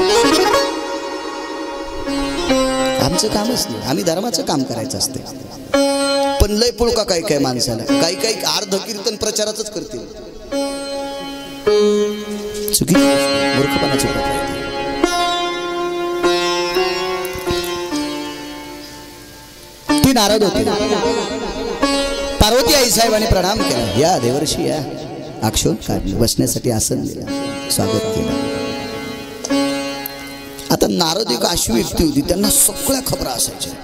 आमचं कामच नाही. आम्ही धर्माचं काम करायचं असते. पण लय पुळका काही काही माणसाला काही काही अर्ध कीर्तन प्रचाराच करतील. चुकी मूर्खपणाची प्रथा. ती नारद होती. पार्वती आई साहेबांनी प्रणाम केला. या देवर्षी या. अक्षोण काढलं, बसण्यासाठी आसन दिलं, स्वागत केलं. आता नारद एक अशी व्यक्ती होती त्यांना सगळ्या खबरा असायच्या.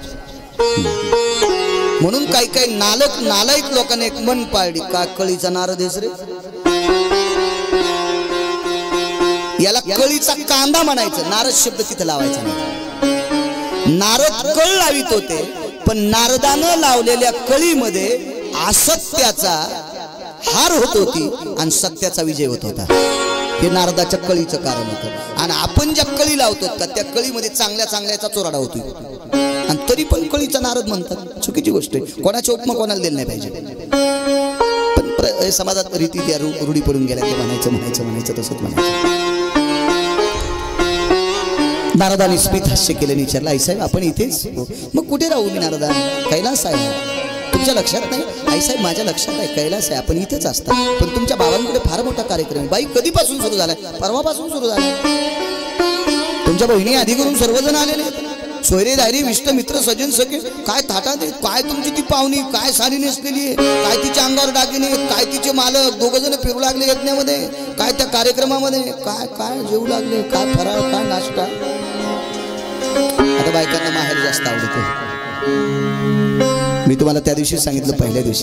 म्हणून काही काही नालक नालायक लोकांनी एक मन पाळली. का कळीचा नारद हेच रे, याला कळीचा कांदा म्हणायचं. नारद शब्द तिथे लावायचा नाही. नारद कळ लावित होते, पण नारदानं लावलेल्या कळीमध्ये असत्याचा हार होत होती आणि सत्याचा विजय होत होता. हे नारदाच्या कळीचं कारण होतं. आणि आपण ज्या कळी लावतो का त्या कळीमध्ये चांगल्या चांगल्याचा चोराडा होतो, आणि तरी पण कळीचा नारद म्हणतात. चुकीची गोष्ट आहे. कोणाच्या उपमा कोणाला दिलं नाही पाहिजे. पण समाजात रीती त्या रूढी पडून गेल्या की म्हणायचं म्हणायचं म्हणायचं तसंच म्हणायचं. नारदाने स्मित हास्य केलं. विचारलं, आईसाहेब आपण इथेच? मग कुठे राहू मी नारदा? कैलास आहे. तुमच्या लक्षात नाही? आईसाहेब माझ्या लक्षात आहे, कैलास आहे. आपण इथेच असता. पण तुमच्या बाबांकडे फार मोठा कार्यक्रम आहे. बाई कधीपासून सुरू झालाय? परवापासून सुरू झालाय. तुमच्या बहिणी आधी करून सर्वजण आलेले. सोयरे दायरी विष्ट मित्र सजन सगळे काय थाटा दे. काय तुमची ती पाहुणी, काय साडी नेसलेली आहे, काय तिच्या अंगावर दागिने, काय तिचे मालक दोघ जण फिरू लागले यज्ञामध्ये, काय त्या कार्यक्रमामध्ये काय काय जेवू लागले, काय फराळ, काय नाश्ता. आता बायकांना माहेर जास्त आवडते. मी तुम्हाला त्या दिवशी सांगितलं, पहिल्या दिवशी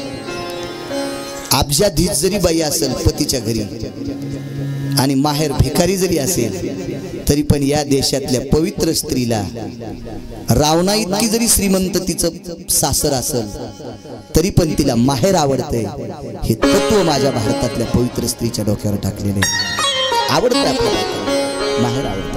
अब्जाधीश जरी बाई असेल पतीच्या घरी आणि माहेर भिकारी जरी असेल तरी पण या देशातल्या पवित्र स्त्रीला रावणा इतकी जरी श्रीमंत तिचं सासर असेल तरी पण तिला माहेर आवडते. हे तत्व माझ्या भारतातल्या पवित्र स्त्रीच्या डोक्यावर टाकलेले. आवडतं आपल्याला माहेर, आवडतं.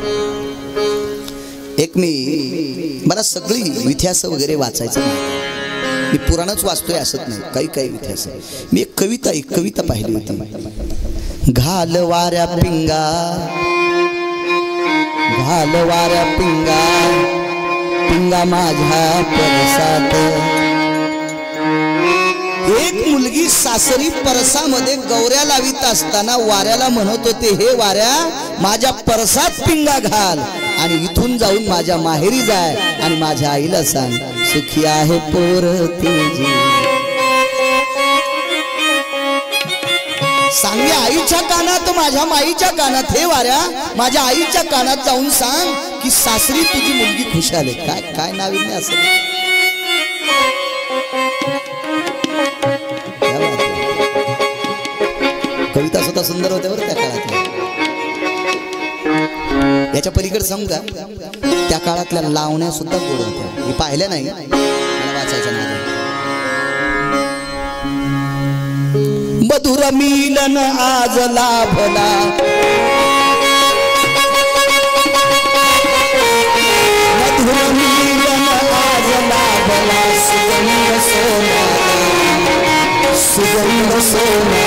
एक मी मला सगळी इतिहास वगैरे वाचायचं नाही. मी पुराणच वाचतोय असत नाही. काही काही इतिहास. मी एक कविता एक कविता पाहिली होती. घाल वाऱ्या पिंगा, घाल वाऱ्या पिंगा, पिंगा माझ्या परसात. एक मुलगी सासरी परसामध्ये गौऱ्या लावित असताना वाऱ्याला म्हणत होते, हे वाऱ्या माझ्या परसात पिंगा घाल आणि इथून जाऊन माझ्या माहेरी जाय आणि माझ्या आईला सांग सुखी आहे पोर तुझी. सांगे आईच्या कानात, माझ्या माईच्या कानात, हे वाऱ्या माझ्या आईच्या कानात जाऊन सांग की सासरी तुझी मुलगी खुशाल आहे. काय काय नाविन्य असं. कविता सुद्धा सुंदर होत्या बरं त्या काळातल्या. याच्या पलीकडे सांगू का, त्या काळातल्या लावण्या सुद्धा गोड होत्या. मी पाहिल्या नाही, मला वाचायच्या नाही. मधुर मिलन आज लाभला, मधुर मिलन आज लाभला, सुगंध सोना, सुगंध सोना.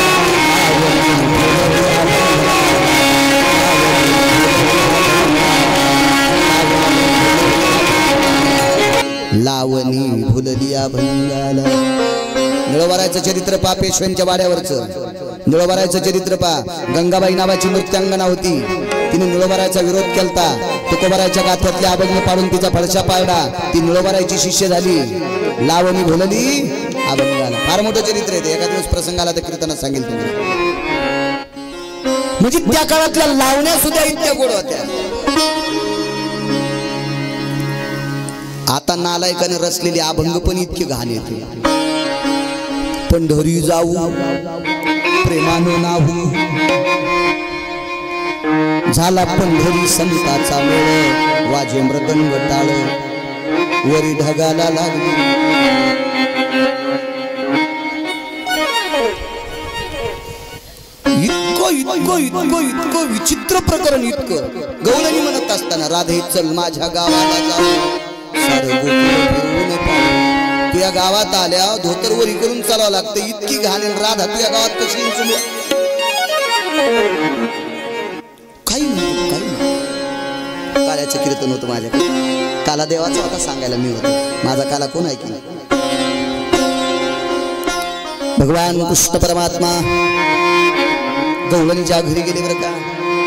लावणी भुललिया भंगाला. निळवराचं चरित्र पापेश्वरांच्या वाड्यावरचं. निळोबारायचं चरित्र पहा. गंगाबाई नावाची नृत्यांगना होती, तिने निळोबारायचा विरोध केलता. तुकोबारायच्या गाथ्यातले अभंग पाडून तिचा फडशा पाडला. ती निळोबारायची शिष्य झाली, लावणी भोलली, अभंग आला. फार मोठं चरित्र आहे ते. एका दिवस प्रसंगाला तर कीर्तनात सांगेल तुम्हाला. म्हणजे त्या काळातल्या लावण्या सुद्धा इतक्या गोड होत्या. आता नालायकाने रचलेले अभंग पण इतके घाण येते. पंढरी जाऊ प्रेमानो नाहू, झाला पंढरी संताचा मेळ, वाजे मृदंग टाळ, वरी ढगाला लागली. इतकं इतकं इतकं इतकं विचित्र प्रकरण. इतकं गवळणी म्हणत असताना, राधे चल माझ्या गावाला जाऊ, सारं गोकुळ फिरवून पाहू. तुझ्या गावात आल्या धोतर वरी करून चालावं लागतं. इतकी घाण. राधा तुझ्या गावात कशी इंचू? काही नाही, काही नाही. काल्याचं कीर्तन होतं माझ्याकडे. काला देवाचा होता, सांगायला मी होतो. माझा काला कोण ऐकला? भगवान कृष्ण परमात्मा गवळणीच्या घरी गेले बरं का.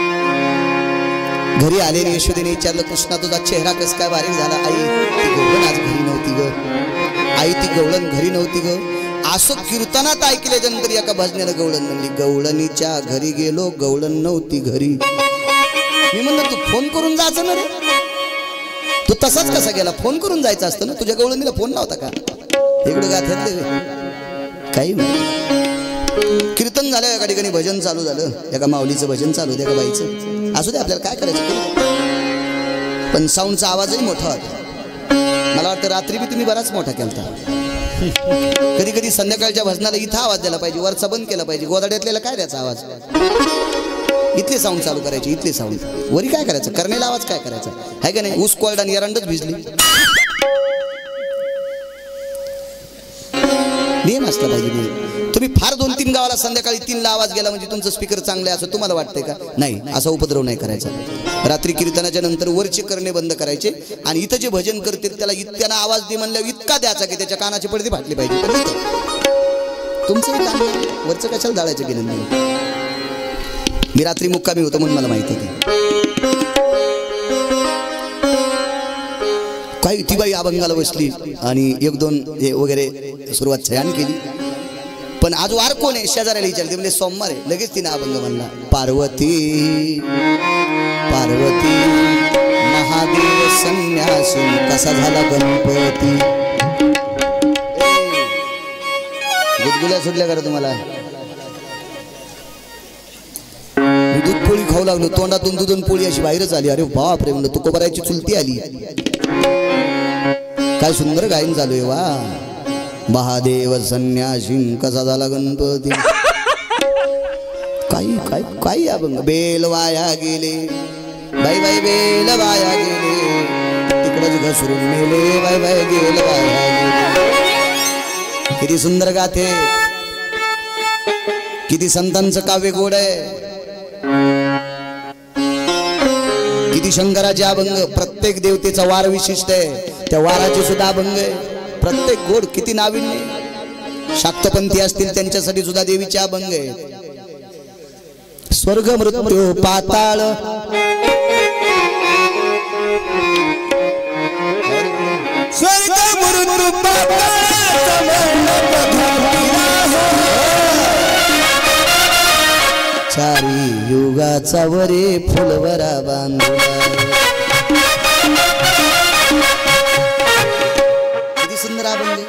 घरी आले, यशोदेने विचारलं, कृष्णा तुझा चेहरा कस काय बारीक झाला? आई ती गवळण आज घरी नव्हती ग. आई ती गवळण घरी नव्हती ग. असं कीर्तनात ऐकल्याच्या नंतर एका भजनेला गवळण म्हणली, गवळणीच्या घरी गेलो, गवळण नव्हती घरी. मी म्हणलं तू फोन करून जायचं ना रे. तू तसाच कसा गेला? फोन करून जायचं असतं ना. तुझ्या गवळणीला फोन नव्हता का? इकडं गाथ्यातले काही नाही. कीर्तन झालं, एका ठिकाणी भजन चालू झालं. एका माऊलीचं भजन चालू होतं, एका बाईचं. असू दे, आपल्याला काय करायचं. पण साऊंडचा आवाजही मोठा होता. मला वाटतं रात्री बी तुम्ही बराच मोठा केलता. कधी कधी संध्याकाळच्या भजनाला इथं आवाज द्यायला पाहिजे, वरचा बंद केला पाहिजे. गोदाड्यातल्याला काय द्यायचा आवाज? इथले साऊंड चालू करायचे, इथले साऊंड. वरी काय करायचं? करण्याला आवाज काय करायचा? आहे का नाही? ऊस कोरडा आणि एरंडच भिजली. नियम असला पाहिजे. तुम्ही फार दोन तीन गावाला संध्याकाळी तीनला आवाज गेला म्हणजे तुमचं स्पीकर चांगले असं तुम्हाला वाटतंय का? नाही, असा उपद्रव नाही करायचा. रात्री कीर्तनाच्या नंतर वरचे करणे बंद करायचे आणि इथं जे भजन करते त्याला इतक्याना आवाज दे म्हणल्यावर इतका द्यायचा की त्याच्या कानाची पडदी फाटली पाहिजे. तुमचं काम वरचं कशाला जाळायचं गेलं नाही. मी रात्री मुक्कामी होतो म्हणून मला माहिती होती. काही ती बाई अभंगाला बसली आणि एक दोन हे वगैरे सुरुवात छान केली. पण आज वार कोण आहे शेजाऱ्याला विचारते, म्हणजे सोमवार आहे. लगेच तिने अभंग म्हणला, पार्वती पार्वती महादेव संन्यासी कसा झाला गणपती. गुदगुल्या सुटल्या का तुम्हाला? मी दूध पोळी खाऊ लागलो, तोंडातून दूध पोळी अशी बाहेरच आली. अरे बाप रे, म्हणलं तुकोबारायची चुलती आली. काय सुंदर गायन चालू आहे. वा, महादेव संन्यासी कसा झाला गणपती. काही काय काही अभंग. बेल वाया गेले बाई बाई, बेल वाया गेले, तिकडच घसरून मेले बाई बाई, गेल वाया गेले. किती सुंदर गाथे, किती संतांचं काव्य गोड आहे, किती शंकराचे अभंग. प्रत्येक देवतेचा वार विशिष्ट आहे, त्या वाराचे सुद्धा अभंग आहे. प्रत्येक गोड, किती नाविन्य. शाक्तपंथी असतील त्यांच्यासाठी सुद्धा देवीचे अभंग आहे. स्वर्ग मृत्यू पाताळ, स्वर्ग मृत्यू पाताळ, चारी युगाचा वरे फुलवरा बांधला. सुंदर अभंग.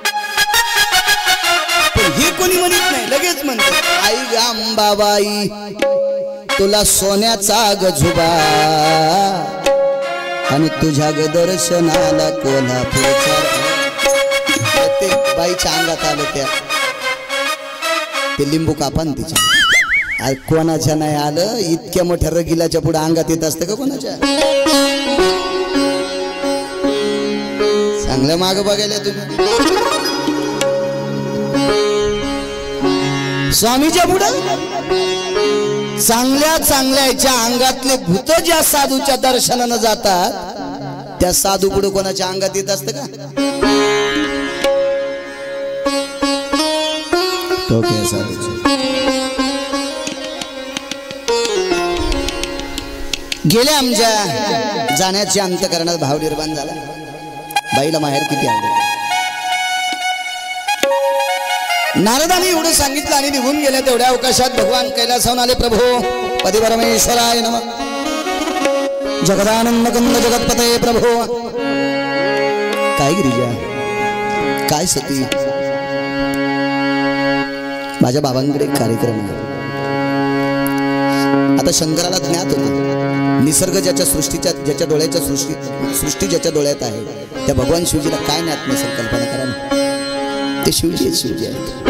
पण हे कोणी म्हणत नाही, लगेच म्हणते, आई गांबाबाई तुला सोन्याचा गजुबा आणि तुझ्या ग दर्शनाला कोल्हापूरचा. ते बाईच्या अंगात आलं त्या ते लिंबू कापान तिच्या. कोणाच्या नाही आलं, इतक्या मोठ्या रगिलाच्या पुढे अंगात येत असतं का कोणाच्या? चांगल्या माग बघायला तुम्ही. स्वामीच्या पुढं चांगल्या चांगल्याच्या अंगातले भूत ज्या साधूच्या दर्शनानं जातात त्या साधू पुढे कोणाच्या अंगात येत असतं का? तो साधू गेल्या आमच्या जाण्याच्या अंतकरणात भाव निर्माण झाला. बाईला माहेर किती आवडे. नारदाने एवढं सांगितलं आणि निघून गेल्या. तेवढ्या अवकाशात भगवान कैलासाहून आले. प्रभो पदी परमेश्वराय नमः. जगदानंद कंद जगतपते प्रभो. काय गिरिजा, काय सती, माझ्या बाबांकडे एक कार्यक्रम आहे. आता शंकराला ज्ञात होतं निसर्ग ज्याच्या सृष्टीच्या ज्याच्या डोळ्याच्या सृष्टी सृष्टी ज्याच्या डोळ्यात आहे त्या भगवान शिवजीला काय ज्ञात नसेल. कल्पना करा ना, ते शिवजी आहेत. शिवजी आहेत.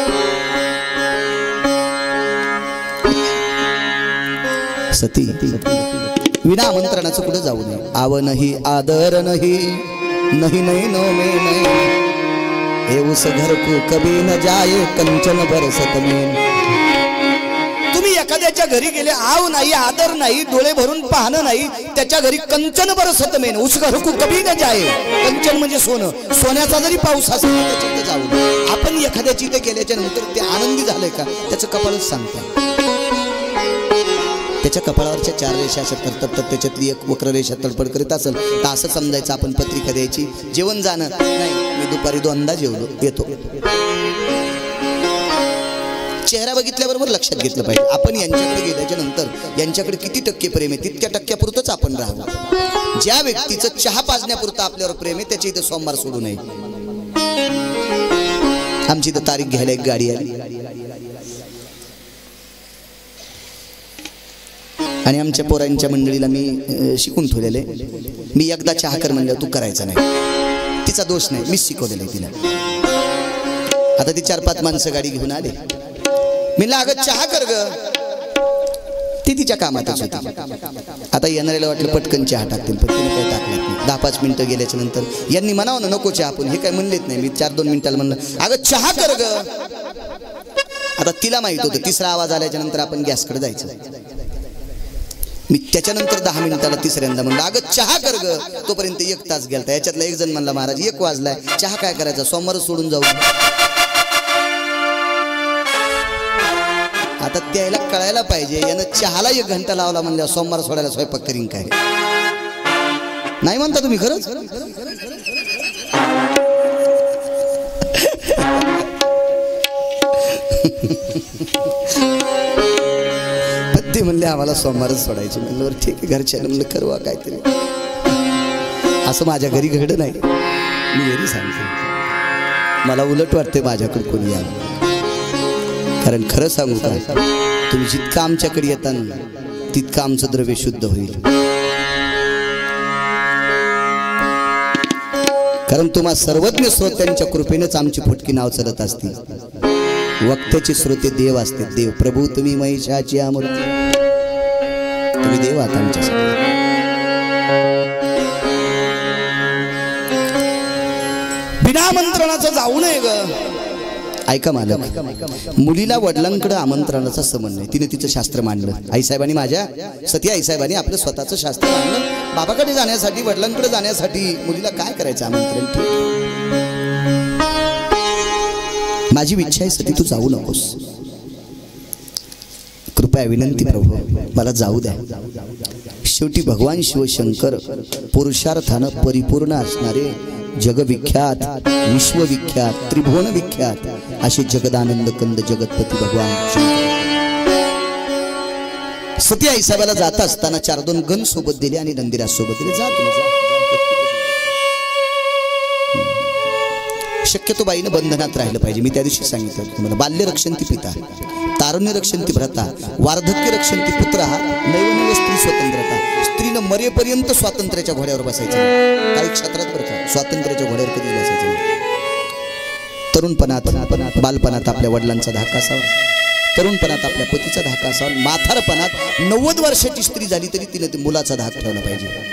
सती विना आमंत्रणाचं कुठं जाऊ नये. आव नाही आदर नाही नहीं नहीं नो में नहीं हे उस घर को कभी न जाए कंचन बरसत में. तुम्ही एखाद्याच्या घरी गेले, आव नाही आदर नाही डोळे भरून पाहणं नाही, त्याच्या घरी कंचन बरसत में उस घर को कभी न जाए. कंचन म्हणजे सोनं. सोन्याचा जरी पाऊस असेल त्याच्या इथे जाऊ. आपण एखाद्याची इथे गेल्याच्या नंतर ते आनंदी झालंय का त्याचं कपाळच सांगतं. त्याच्या कपाळावरच्या चार रेषा असतात तर त्याच्यातली एक वक्र रेषा तडफड करीत असेल तर असं समजायचं आपण पत्रिका द्यायची. जेवण जाणं नाही, मी दुपारी दोनदा जेवलो येतो. चेहरा बघितल्याबरोबर लक्षात घेतलं पाहिजे आपण यांच्याकडे गेल्याच्या नंतर यांच्याकडे किती टक्के प्रेम आहे तितक्या टक्क्यापुरतच आपण राहावं. ज्या व्यक्तीचं चहा पाजण्यापुरतं आपल्यावर प्रेम आहे त्याच्या इथं सोमवार सोडू नये. आमची इथं तारीख घ्यायला एक गाडी आली आणि आमच्या पोरांच्या मंडळीला मी शिकून ठेवलेले. मी एकदा चहा कर म्हणलं तू करायचा नाही. तिचा दोष नाही, मीच शिकवलेलं आहे तिला. आता ती चार पाच माणसं गाडी घेऊन आले. मी लागत चहा कर ग. ती तिच्या कामातच होती. आता येणाऱ्याला वाटलं पटकन चहा टाकतील पण तिने काही टाकलं नाही. दहा पाच मिनिटं गेल्याच्या नंतर यांनी म्हणावं ना नको चहा. आपण हे काय म्हणलेत नाही. मी चार दोन मिनिटाला म्हणलं अगं चहा कर ग. आता तिला माहित होतं तिसरा आवाज आल्याच्या नंतर आपण गॅसकडे जायचं. मी त्याच्यानंतर दहा मिनिटाला तिसऱ्यांदा म्हणलं अगं चहा कर ग. तोपर्यंत एक तास गेलता. याच्यातला एक जण म्हणला महाराज एक वाजलाय चहा काय करायचा सोमवार सोडून जाऊ. आता त्याला कळायला पाहिजे यानं चहाला एक घंटा लावला म्हणल्यावर सोमवार सोडायला स्वयंपाक करीन काय. नाही म्हणता तुम्ही खरंच. ते म्हणले आम्हाला सोमवारच सोडायचे. म्हणलं ठीक आहे घरच्या म्हणलं करवा काहीतरी. असं माझ्या घरी घडलं नाही. मी घरी सांगतो मला उलट वाटते माझ्याकडे कोणी यावं. कारण खरं सांगू का तुम्ही जितकं आमच्याकडे येता तितकं आमचं द्रव्य शुद्ध होईल. कारण तुम्हा सर्वज्ञ श्रोत्यांच्या कृपेनेच आमची फुटकी नाव चालत असते. वक्त्याचे श्रोते देव असते. देव प्रभू तुम्ही महिषाची अमूर्ती. तुम्ही देव आहात आमच्यासाठी. बिना आमंत्रणाचं जाऊ नये ग. ऐका मालक, मुलीला वडिलांकडे आमंत्रणाचा संबंध नाही. तिने तिचं शास्त्र मांडलं. आईसाहेबांनी माझ्या सती आईसाहेबांनी आपलं स्वतःचं शास्त्र मांडलं. बाबाकडे जाण्यासाठी वडिलांकडे जाण्यासाठी मुलीला काय करायचं आमंत्रण. माझी इच्छा आहे सती तू जाऊ नकोस. कृपया विनंती प्रभू मला जाऊ द्या. शेवटी भगवान शिवशंकर पुरुषार्थानं परिपूर्ण असणारे जगविख्यात विश्वविख्यात त्रिभुवन विख्यात असे जगदानंद कंद जगतपती भगवान सती आईसाहेबाला जात असताना चार दोन गण सोबत दिले आणि नंदिराज सोबत दिले. जा तुम्ही जा. शक्यतो बाईनं बंधनात राहिलं पाहिजे. मी त्या दिवशी सांगितलं तुम्हाला बाल्य रक्षंती पिता तारुण्य रक्षंती भ्रता वार्धक्य रक्षंती पुत्र नैवनैव स्त्री स्वतंत्रता. स्त्रीनं मरेपर्यंत स्वातंत्र्याच्या घोड्यावर बसायचं. काही क्षेत्रात बरं का स्वातंत्र्याच्या घोड्यावर कधी बसायचं. तरुणपणात बालपणात आपल्या वडिलांचा धाक असावा. तरुणपणात आपल्या पतीचा धाक असावा. म्हातारपणात नव्वद वर्षाची स्त्री झाली तरी तिने मुलाचा धाक ठेवला पाहिजे.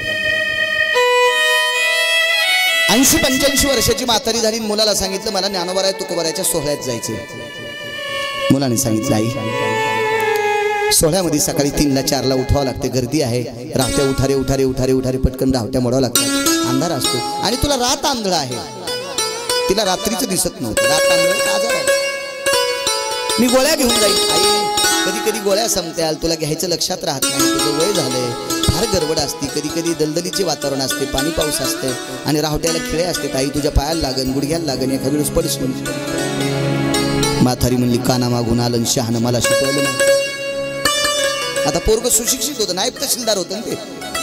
ऐंशी पंच्याऐंशी वर्षाची म्हातारी झाली मुलाला सांगितलं मला ज्ञानोबाराय तुकोबारायच्या सोहळ्यात जायचे. मुलाने सांगितलं आई सोहळ्यामध्ये सकाळी तीनला चारला उठावं लागते. गर्दी आहे. राहत्या उठारे उठारे उठारे उठारे पटकन राहत्या मोडावं लागतं. अंधार असतो आणि तुला रात आंधळा आहे. तिला रात्रीचं दिसत नव्हतं. रात आंधळा आजार आहे. मी गोळ्या घेऊन जाईल. आई कधी कधी गोळ्या संपत्याल तुला घ्यायचं लक्षात राहत नाही. तुझं वय झालंय फार गडबड असते, कधी कधी दलदलीचे वातावरण असते, पाणी पाऊस असते आणि राहट्याला खिळे असते. आई तुझ्या पायाला लागन, गुडघ्याला लागन, एखाद्या वेळेस पडशील. म्हातारी म्हणली काना मागून आलं शहाणं मला शिकवलं नाही. आता पोरग सुशिक्षित होतं, नायब तहसीलदार होतं ते,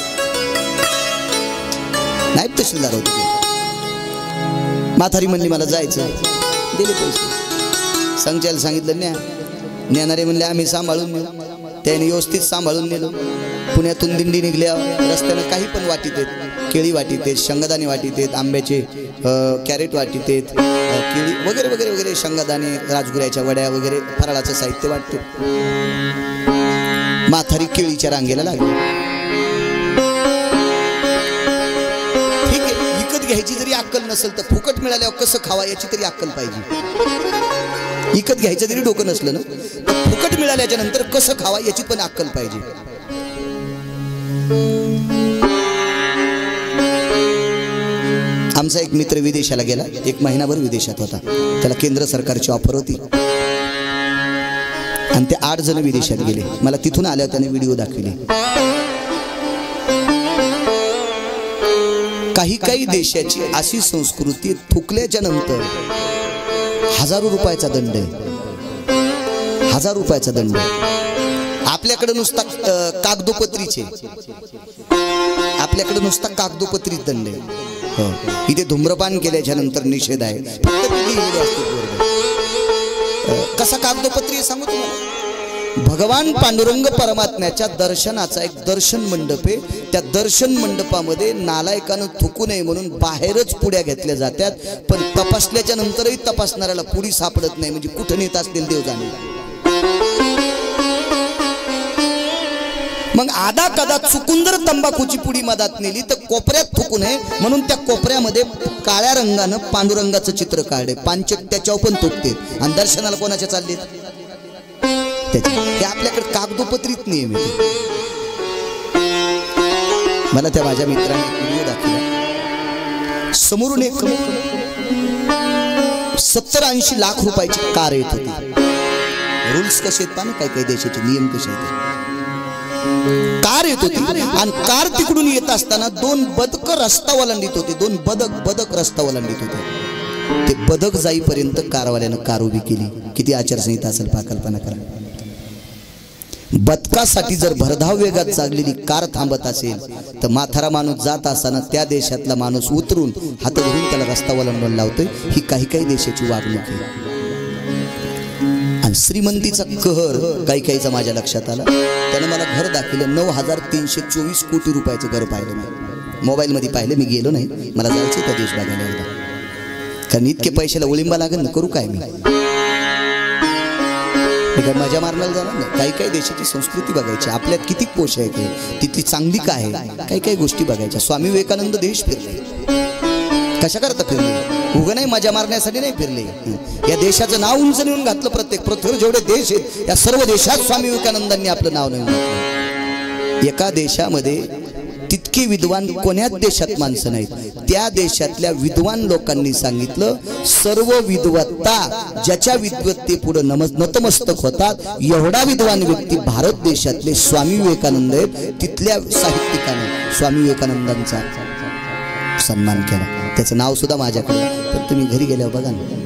नायब तहसीलदार होतं ते. म्हातारी म्हणली मला जायचं, दिले पैसे. संचायला सांगितलं न्या, नेणारे म्हणले आम्ही सांभाळून नेऊ. त्याने व्यवस्थित सांभाळून नेलो. पुण्यातून दिंडी निघल्या, रस्त्यानं काही पण वाटीत आहेत, केळी वाटीत आहेत, शेंगदाणे वाटीत आहेत, आंब्याचे कॅरेट वाटीत आहेत, केळी वगैरे वगैरे वगैरे, शेंगदाणे, राजगुऱ्याच्या वड्या वगैरे फराळाचं साहित्य वाटते. म्हातारी केळीच्या रांगेला लागली. ठीक आहे, विकत घ्यायची जरी अक्कल नसेल तर फुकट मिळाल्यावर कसं खावा याची तरी अक्कल पाहिजे. विकत घ्यायचं जरी डोकं नसलं ना, तर फुकट मिळाल्याच्या नंतर कसं खावा याची पण अक्कल पाहिजे. आमचा एक मित्र विदेशाला गेला, एक महिनाभर विदेशात होता. त्याला केंद्र सरकारची ऑफर होती आणि ते आठ जण विदेशात गेले. मला तिथून आल्यावर त्याने व्हिडिओ दाखविले. काही काही देशाची अशी संस्कृती, थुकल्याच्या नंतर हजारो रुपयाचा दंड आहे, हजार रुपयाचा दंड. आपल्याकडे नुसता कागदोपत्रीचे, आपल्याकडे नुसता कागदोपत्री दंड आहे. इथे धूम्रपान केल्याच्या नंतर निषेध आहे. कसा कागदोपत्री सांगू तुम्हाला. भगवान पांडुरंग परमात्म्याच्या दर्शनाचा एक दर्शन मंडप आहे. त्या दर्शन मंडपामध्ये नालायकानं थुकू नये म्हणून बाहेरच पुड्या घेतल्या जातात, पण तपासल्याच्या नंतरही तपासणाऱ्याला पुडी सापडत नाही. म्हणजे कुठं नेत असतील देव जाणे. मग आधा कदा चुकून जर तंबाखूची पुडी मधात नेली तर कोपऱ्यात थुकू नये म्हणून त्या कोपऱ्यामध्ये काळ्या रंगानं पांडुरंगाचं चित्र काढले. पांचट त्याच्यावर पण थुकते आणि दर्शनाला कोणाच्या चालले हे आपल्याकडे कागदोपत्रीत नियम आहे. मला त्या माझ्या मित्राने व्हिडिओ दाखवला. समोरून एक सत्तर ऐंशी लाख रुपयाची कार येत होती. रूल्स कसे आहेत ना, काही काही देशाचे नियम कसे आहेत. कार येत होती आणि कार तिकडून येत असताना दोन बदक रस्ता ओलांडीत होते. दोन बदक बदक रस्ता ओलांडीत होते. ते बदक जाईपर्यंत कारवाल्यानं कार उभी केली. किती आचारसंहिता असेल पहा, कल्पना करा. बदकासाठी जर भरधाव वेगात चाललेली कार थांबत असेल तर म्हातारा माणूस जात असताना त्या देशातला माणूस उतरून हात धरून त्याला रस्ता ओलांडून लावतोय. ही काही काही देशाची वागणूक आहे. आणि श्रीमंतीचा कहर काही काहीचा माझ्या लक्षात आला. त्यानं मला घर दाखवलं. नऊ हजार तीनशे चोवीस कोटी रुपयाचं घर पाहिलं मी. मोबाईल मध्ये पाहिलं, मी गेलो नाही. मला जायचं त्या देश बघायला एकदा, कारण इतके पैशाला ओळिंबा लागेल ना, करू काय मी. काय मजा मारण्याला जाणार ना. काही काही देशाची संस्कृती बघायची, आपल्यात किती पोष आहे, तिथली चांगली काय आहे, काही काही गोष्टी बघायच्या. स्वामी विवेकानंद देश फिरले. कशा करता फिरले? उगं नाही मजा मारण्यासाठी नाही फिरले. या देशाचं नाव उंच नेऊन घातलं. प्रत्येक पृथ्वीवर जेवढे देश आहेत या सर्व देशात स्वामी विवेकानंदांनी आपलं नाव नेऊन घातलं. एका देशामध्ये तितके विद्वान कोण्याच देशात माणसं नाहीत. त्या देशातल्या विद्वान लोकांनी सांगितलं, सर्व विद्वत्ता ज्याच्या विद्वत्ते पुढे नतमस्तक होतात एवढा विद्वान व्यक्ती भारत देशातले स्वामी विवेकानंद आहेत. तिथल्या साहित्यिकाने स्वामी विवेकानंदांचा सन्मान केला. त्याचं नाव सुद्धा माझ्याकडे, पण तुम्ही घरी गेल्यावर बघा ना.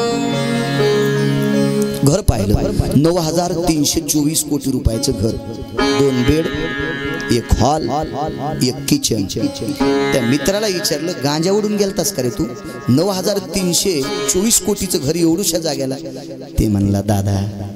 घर पाहिलं. नऊ हजार तीनशे चोवीस कोटी रुपयाचं घर. दोन बेड, एक हॉल, एक किचन. त्या मित्राला विचारलं, गांजा उडून गेलतास का रे तू? नऊ हजार तीनशे चोवीस कोटीचं घर एवढूशा जाग्याला. ते म्हणला, दादा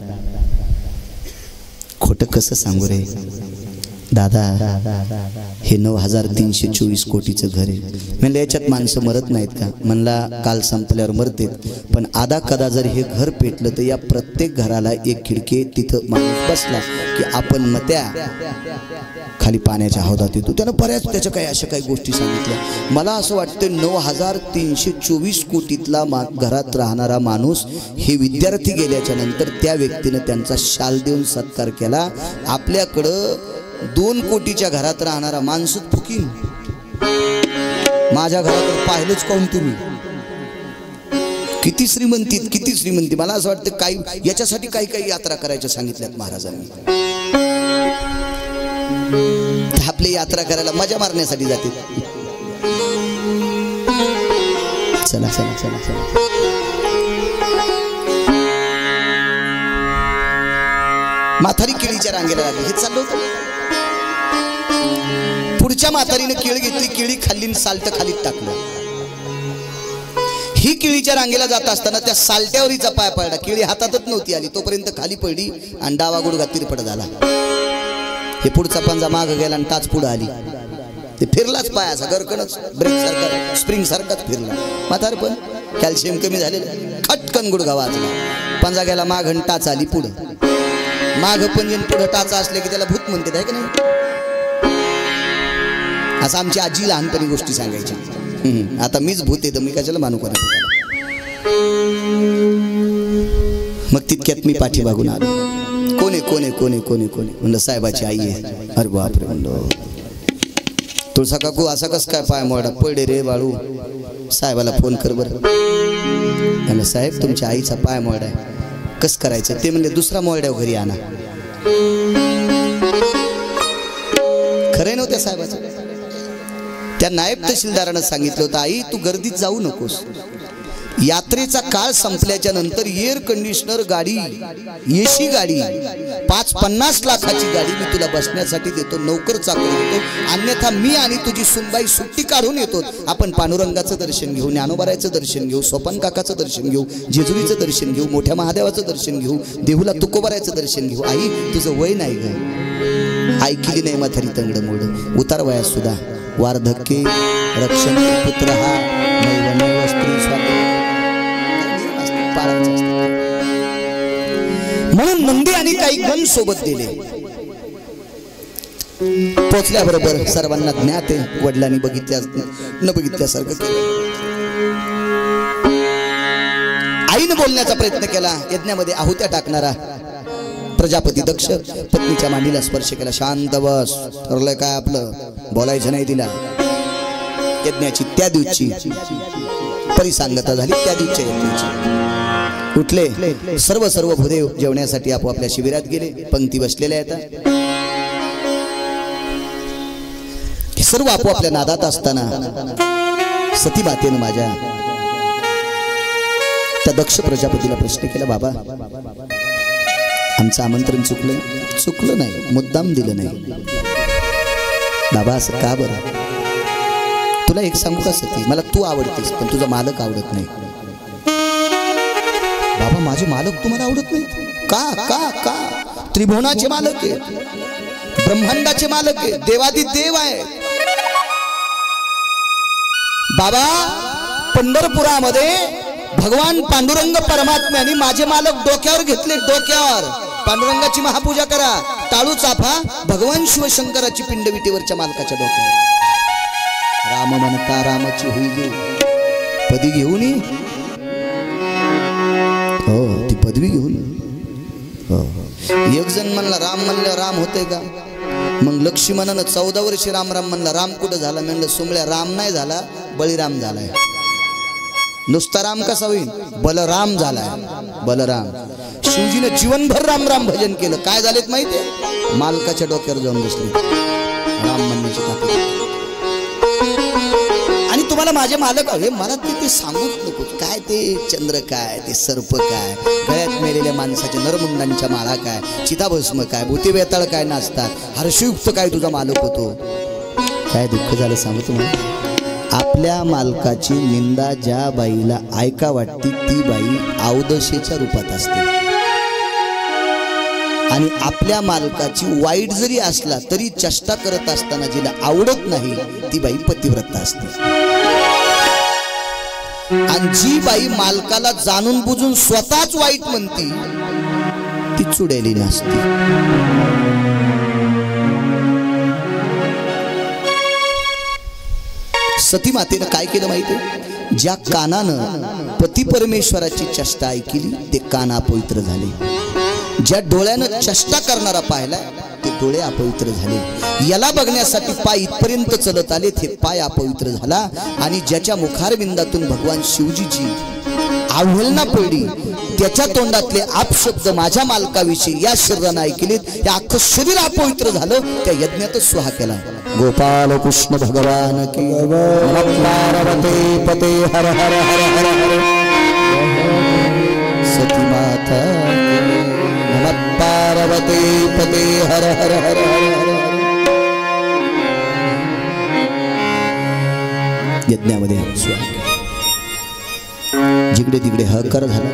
खोटं कसं सांगू रे दादा, हे नऊ हजार तीनशे चोवीस कोटीचं घर आहे. म्हणलं याच्यात माणसं मरत नाहीत का? म्हणला काल संपल्यावर मरते, पण आधा कदा जर हे घर पेटलं तर या प्रत्येक घराला एक खिडकी, तिथं माणूस बसला की आपण मग त्या खाली पाण्याच्या हौदात येतो. त्यानं बऱ्याच त्याच्या काही अशा काही गोष्टी सांगितल्या. मला असं वाटतं नऊ हजार तीनशे चोवीस कोटीतला मा घरात राहणारा माणूस हे विद्यार्थी गेल्याच्या नंतर त्या व्यक्तीनं त्यांचा शाल देऊन सत्कार केला. आपल्याकडं दोन कोटीच्या घरात राहणारा माणूस फुकीन. माझ्या घराकडे पाहिलंच कोण तुम्ही? किती श्रीमंती, किती श्रीमंती. मला असं वाटतं काही याच्यासाठी काही काही यात्रा करायच्या सांगितल्यात महाराजांनी. आपली यात्रा करायला मजा मारण्यासाठी जाते. चला चला चला चला. म्हातारी केळीच्या रांगेला लागली. हे चाललं होतं. पुढच्या म्हातारीने केळ घेतली, केळी खाल्ली, साल्ट खालीत टाकलं. ही केळीच्या रांगेला जात असताना त्या साल्ट्यावरीचा पाय पडला. केळी हातातच नव्हती आली तोपर्यंत खाली पडली आणि डावा गुडघा तिरपट झाला. हे पुढचा पंजा माग गेला आणि टाच पुढे आली. ते फिरलाच पाय असा गरकणच ब्रेक सारखा स्प्रिंग सारखाच फिरला. म्हातार पण कॅल्शियम कमी झालेलं खटकन गुडघा वाजला. पंजा गेला माग आणि टाच आली पुढं. माग पंजन पुढं टाचा असले की त्याला भूत म्हणते आहे का नाही. असं आमची आजी लहानपणी गोष्टी सांगायची. आता मीच भूत येतं मी कशाला मानू करत. मग तितक्यात मी पाठीमागून आलो. कोणे कोणे कोणे कोणे कोणे म्हणलं साहेबाची आई आहे. अरे बापरे म्हणलो. तुळसा काकू असा कस काय पाय मोडा पडे रे बाळू. साहेबाला फोन कर बरं. म्हणलं साहेब तुमच्या आईचा पाय मोडा आहे कस करायचं. ते म्हणले दुसरा मोरड्यावर घरी आणा. खरंय नव्हत्या साहेबाचं. त्या नायब तहसीलदारानं सांगितलं होतं आई तू गर्दीत जाऊ नकोस. यात्रेचा काळ संपल्याच्या नंतर एअर कंडिशनर गाडी एसी गाडी पाच पन्नास लाखाची गाडी मी तुला बसण्यासाठी देतो. नौकर चाकर देतो. अन्यथा मी आणि तुझी सुनबाई सुट्टी काढून येतो. आपण पांडुरंगाचं दर्शन घेऊ, ज्ञानोबारायचं दर्शन घेऊ, सोपान काकाचं दर्शन घेऊ, जेजुरीचं दर्शन घेऊ, मोठ्या महादेवाचं दर्शन घेऊ, देहूला तुकोबारायचं दर्शन घेऊ. आई तुझं वय नाही ग. ऐकली नाही म्हातारी तंगड मोड. उतार वयात सुद्धा वार्धक्य रक्षण पुत्र हा नैव स्त्री स्वामी. म्हणून नंदी आणि काही गण सोबत दिले. पोचल्याबरोबर सर्वांना ज्ञात आहे. वडिलांनी बघितल्या न बघितल्यासारखं केलं. आईने बोलण्याचा प्रयत्न केला. यज्ञामध्ये आहुत्या टाकणारा प्रजापती दक्ष पत्नीच्या मांडीला स्पर्श केला. शांत बस. ठरलंय काय आपलं बोलायचं नाही तिला. यज्ञाची त्या दिवशी परिसांगता झाली. त्या दिवशी यज्ञाची उठले. सर्व सर्व भूदेव जेवण्यासाठी आपोआपल्या शिबिरात गेले. पंक्ती बसलेल्या आहेत. सर्व आपोआपल्या नादात असताना सती मातेने माझ्या त्या दक्ष प्रजापतीला प्रश्न केला. बाबा आमचं आमंत्रण चुकलं. चुकलं नाही, मुद्दाम दिलं नाही. बाबा असं का बरं. तुला एक सांगू का सती, मला तू आवडतेस पण तुझा मालक आवडत नाही. बाबा माझे मालक तुम्हाला आवडत नाही का. का का त्रिभुवनाचे मालक आहे, ब्रह्मांडाचे मालक आहे, देवादी देव आहे. बाबा पंढरपुरामध्ये भगवान पांडुरंग परमात्म्याने माझे मालक डोक्यावर घेतले. डोक्यावर पांडुरंगाची महापूजा करा. टाळू चाफा भगवान शिवशंकराची पिंडविटीवरच्या मालकाच्या डोक्यावर. राम म्हणता रामाची होईल पदी घेऊन. हो ती पदवी घेऊन. हो एक जण म्हणला राम म्हणलं राम होतंय का. मग लक्ष्मणानं चौदा वर्षी राम राम म्हणला. राम कुठं झाला म्हणलं सुमळ्या. राम नाही झाला, बळीराम झालाय. नुसता राम कसा होईल, बलराम झालाय. बलराम. शिवजीने जीवनभर राम राम भजन केलं. काय झालेत माहितीये, मालकाच्या डोक्यावर जाऊन बसले. राम म्हणण्याची ताकद. आणि तुम्हाला माझे मालक हवे. मला ते ते सांगूच नको. काय ते चंद्र काय, ते सर्प काय, गळ्यात मेलेल्या माणसाच्या नरमुंडांच्या माळा काय, चिताभस्म काय, भूती बेताळ काय नाचतात, हर्षयुक्त काय तुझा मालक होतो. काय दुःख झालं सांगू तुम्हाला. आपल्या मालकाची निंदा ज्या बाईला ऐका वाटते ती बाई अवदशेच्या रूपात असते. आणि आपल्या मालकाची वाईट जरी असला तरी चेष्टा करत असताना जिला आवडत नाही ती बाई पतिव्रता असते. आणि जी बाई मालकाला जाणून बुजून स्वतःच वाईट म्हणती ती चुडेली नसते. सती मातेनं काय केलं माहितीये, ज्या कानानं पती परमेश्वराची चेष्टा ऐकली ते कान अपवित्र झाले. ज्या डोळ्यानं चेष्टा करणारा पाहिला ते डोळे अपवित्र झाले. याला बघण्यासाठी पाय इथपर्यंत चलत आले ते पाय अपवित्र झाला. आणि ज्याच्या मुखारविंदातून भगवान शिवजीची आव्हेलना पडली त्याच्या तोंडातले आपशब्द माझ्या मालकाविषयी या शरीरानं ऐकलीत, या अख्खं शरीर अपवित्र झालं, त्या यज्ञातच स्वाहा केला। गोपाल कृष्ण भगवान की पार्वती पते हर हर हर हर हर सती माता नमः पार्वती पते हर हर हर हर हर। यज्ञामध्ये स्वाहा जिकडे तिकडे हकार झाला।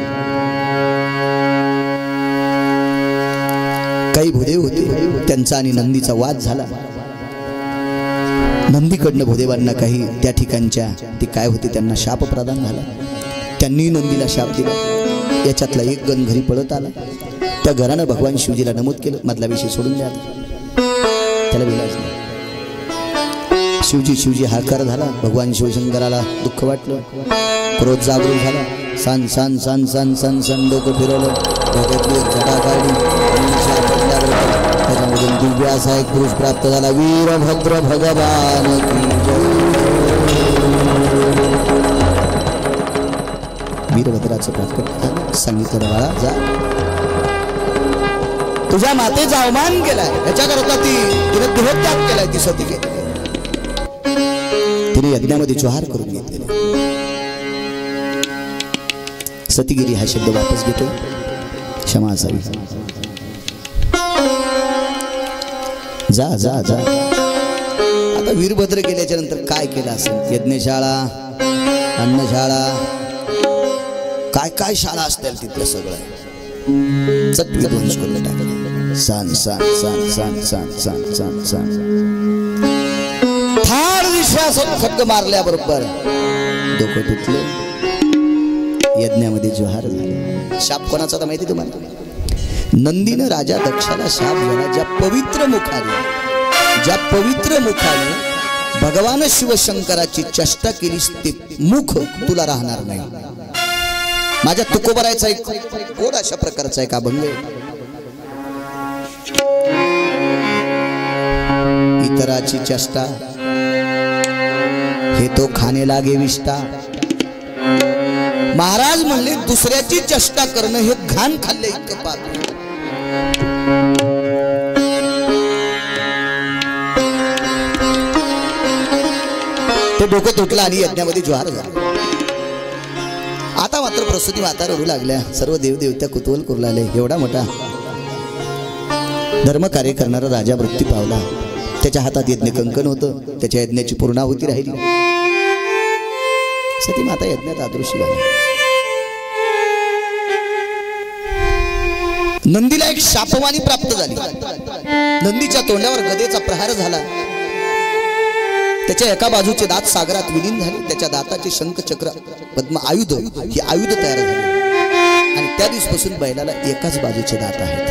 काही भूदेव होते, त्यांचा आणि नंदीचा वाद झाला। नंदीकडनं भूदेवांना काही त्या ठिकाणच्या ते काय होते त्यांना शाप प्रदान झाला। त्यांनी नंदीला शाप दिला। याच्यातला एक गण घरी पळत आला। त्या घरानं भगवान शिवजीला नमूद केलं, मधला विषय सोडून द्या, त्याला विलाज नाही। शिवजी शिवजी हाकार झाला। भगवान शिवशंकराला दुःख वाटलं, क्रोध जागृत झाला। सान सान सान सान सान सान डोकं फिरवलं, डोक्यातली एक झडा काढली, त्याच्यामधून दिव्य असा एक पुरुष प्राप्त झाला। वीरभद्र भगवान की जय। वीरभद्राचं प्राप्त सांगितलं, बाळा जा, तुझ्या मातेचा अवमान केलाय, याच्याकरता ती तिने देहत्याग केलाय, ती सती केली, तिने यज्ञामध्ये जोहार करून घेतलेला। सतीगिरी हा शब्द वापस घेतो, क्षमा असावी। जा जा जा। आता वीरभद्र गेल्याच्या नंतर काय केलं असेल? यज्ञशाळा, अन्नशाळा, काय काय शाळा असतील तिथलं सगळं चट विध्वंस करून टाकलं। सान सान सान सान सान सान सान सान थार विश्वासात खड्ग मारल्याबरोबर डोकं तुटलं, यज्ञामध्ये जोहार झाला। शाप कोणाचा होता माहिती तुम्हाला? नंदीनं राजा दक्षाला शाप दिला, ज्या पवित्र मुखाने ज्या पवित्र मुखाने भगवान शिवशंकराची चेष्टा केलीस ते मुख तुला राहणार नाही। माझ्या तुकोबरायचा एक गोड अशा प्रकारचा एक अभंग आहे। इतराची चेष्टा हे तो खाणे लागे विष्टा। महाराज म्हणले दुसऱ्याची चेष्टा करणं हे घाण खाल्ले इतकं पाप। ते डोकं तुटलं आणि यज्ञामध्ये ज्वार झाला। आता मात्र प्रसूती माता रडू लागल्या, सर्व देवदेवत्या कुतूहल करू लागले। एवढा मोठा धर्म कार्य करणारा राजा मृत्यू पावला, त्याच्या हातात यज्ञ कंकण होतं, त्याच्या यज्ञाची पूर्णाहुती राहिली। सती माता यज्ञात अदृश्य झाली। नंदीला एक शापवाणी प्राप्त झाली। नंदीच्या तोंडावर गदेचा प्रहार झाला, त्याच्या एका बाजूचे दात सागरात विलीन झाले, त्याच्या दाताचे शंख चक्र पद्म आयुध ही आयुध तयार झाली आणि त्या दिवसापासून बैलाला एकाच बाजूचे दात आहेत।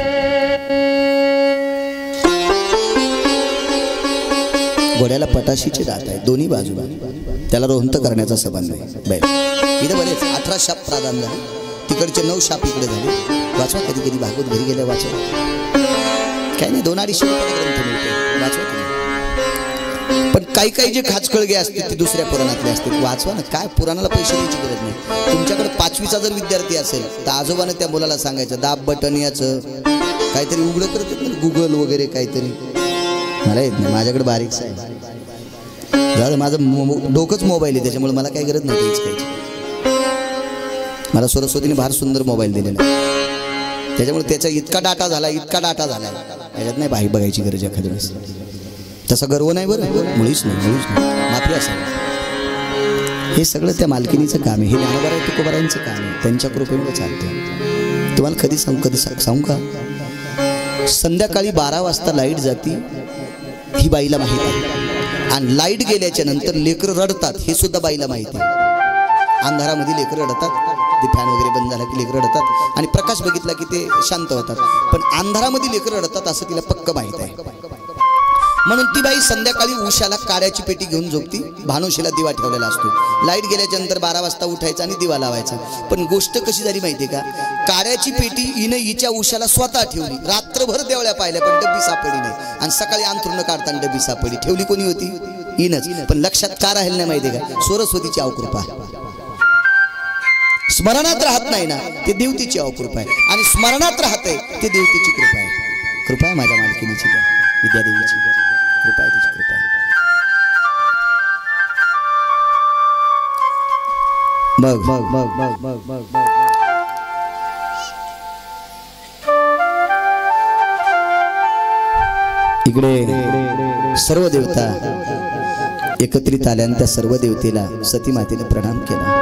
घोड्याला पटाशीचे दात आहेत दोन्ही बाजूला, त्याला रोहंत करण्याचा संबंध आहे बैल। इथे बरेच अठरा शाप प्राधान्य झाले, तिकडचे नऊ शाप इकडे झाले। वाचवा कधी कधी भागवत घरी गेल्या वाचवा, काय नाही दोन अडीचशे रुपये ग्रंथ मिळते, वाचवा कधी। पण काही काही जे खाचखळगे असते ते दुसऱ्या पुराणातले असते, वाचवा ना, काय पुराणाला पैसे द्यायची गरज नाही। तुमच्याकडे पाचवीचा जर विद्यार्थी असेल तर आजोबाने त्या मुलाला सांगायचं दाब बटन याचं काहीतरी उघडं करत ना, गुगल वगैरे काहीतरी, मला येत नाही, माझ्याकडे बारीकच आहे, झालं माझं डोकंच मोबाईल आहे, त्याच्यामुळे मला काही गरज नाही द्यायची काही। मला सरस्वतीने फार सुंदर मोबाईल दिलेला, त्याच्यामुळे त्याचा इतका डाटा झाला इतका डाटा झाला याच्यात नाही बाहेर बघायची गरज एखाद्या वेळेस। तसा गर्व नाही बरं, मुळीच नाही मुळीच नाही, माफी असावी। हे सगळं त्या मालकिनीचं काम आहे, हे ज्ञानोबा तुकोबारायांचं काम आहे, त्यांच्या कृपेमुळे चालतं। तुम्हाला कधी सांगू कधी सांगू का, संध्याकाळी बारा वाजता लाईट जाती ही बाईला माहित आहे, आणि लाईट गेल्याच्या नंतर लेकरं रडतात हे सुद्धा बाईला माहिती आहे। अंधारामध्ये लेकरं रडतात, ते फॅन वगैरे बंद झाला की लेकरं रडतात, आणि प्रकाश बघितला की ते शांत होतात, पण अंधारामध्ये लेकरं रडतात असं तिला पक्क माहित आहे। म्हणून ती बाई संध्याकाळी उशाला काड्याची पेटी घेऊन झोपती, भानुशीला दिवा ठेवलेला असतो। लाईट गेल्याच्या नंतर बारा वाजता उठायचा आणि दिवा लावायचा। पण गोष्ट कशी झाली माहितीये का, काड्याची पेटी हिने हिच्या उशाला स्वतः ठेवली, रात्रभर देवळ्या पाहिल्या पण डब्बी सापडली नाही, आणि सकाळी अंथरुण काढताना डब्बी सापडली। ठेवली कोणी होती? हिनच। पण लक्षात का राहील नाही माहितीये का, सरस्वतीची अवकृपा। स्मरणात राहत नाही ना ते देवतेची अवकृपा आहे, आणि स्मरणात राहते ते देवतेची कृपा आहे. कृपा आहे माझ्या मालकीनीची, विद्यादेवीची कृपा आहे, तिची कृपा आहे. मग मग मग मग मग मग इकडे सर्व देवता एकत्रित आल्या आणि त्या सर्व देवतेला सती मातेने प्रणाम केला.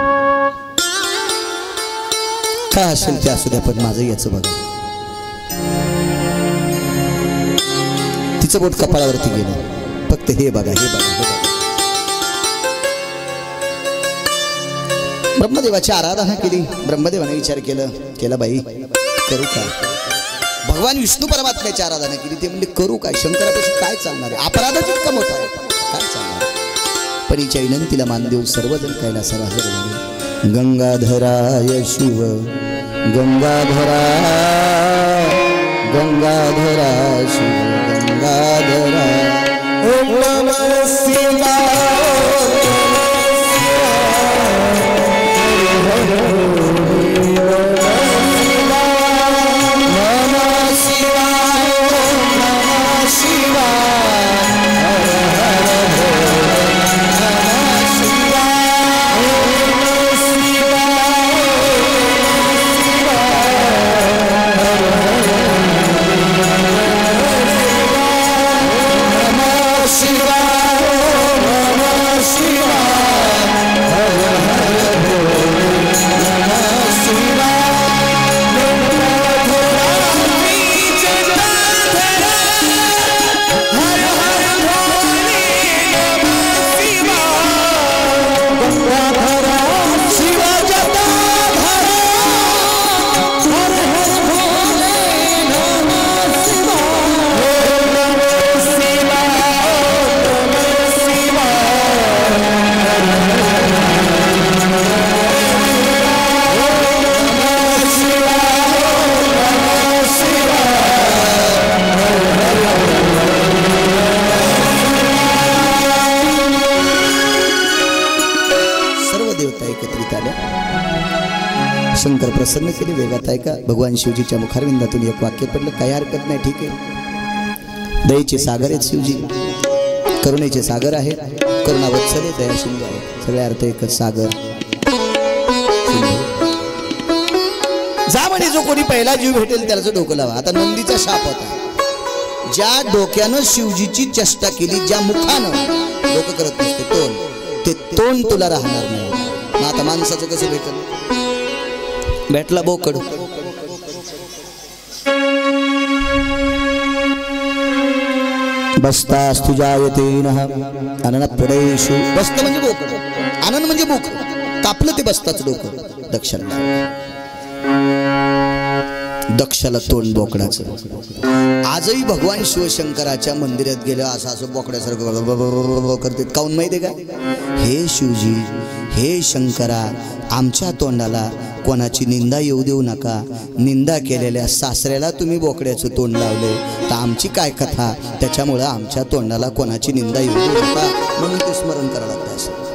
काय असेल ते असू द्या, पण माझं याचं बघा. तिचं बोट कपाळावरती गेलं, फक्त हे बघा, हे बघा, हे बघा. ब्रह्मदेवाची आराधना केली. ब्रह्मदेवाने विचार केलं केला बाई करू का? भगवान विष्णू परमात्म्याची आराधना केली. ते म्हणले करू काय? शंकरापेक्षा काय चालणार आहे? अपराधाच इतका मोठा आहे, काय चालणार? पण हिच्या विनंतीला मान देऊन सर्वजण कैलासाला हजर झाले. गंगाधराय शिव गंगाधरा गंगाधरा शिव गंगाधरा ओम नमः शिवाय शंकर प्रसन्न केले. वेगात ऐका, भगवान शिवजीच्या मुखारविंदातून एक वाक्य पडलं, काही हरकत नाही, ठीक आहे. दयेचे सागर आहेत शिवजी, करुणेचे सागर आहेत, करुणा वत्सले दया सिंधू आहेत. सगळे अर्थ एकच, सागर जा म्हणे जो कोणी पहिला जीव भेटेल त्याचं डोकं लावा. आता नंदीचा शाप होता, ज्या डोक्यानं शिवजीची चेष्टा केली, ज्या मुखानं डोकं करत नसते तोंड, ते तोंड तुला राहणार नाही. मग आता माणसाचं कसं भेटल? भेटला बोकड. बसतास तुझ्या येतेनः अननात पुढेशु. बसत म्हणजे बोकड, आनंद म्हणजे मुख, कापलं ते बसताच डोकं. दक्षाला दक्षाला तोंड बोकडाचं. आजही भगवान शिवशंकराच्या मंदिरात गेलं असं असं बोकड्यासारखं करते. काऊन माहिती आहे का? हे शिवजी, हे शंकरा, आमच्या तोंडाला कोणाची निंदा येऊ देऊ नका. निंदा केलेल्या सासऱ्याला तुम्ही बोकड्याचं तोंड लावले तर आमची काय कथा? त्याच्यामुळं आमच्या तोंडाला कोणाची निंदा येऊ देऊ नका, म्हणून ते स्मरण करावं लागतं. असं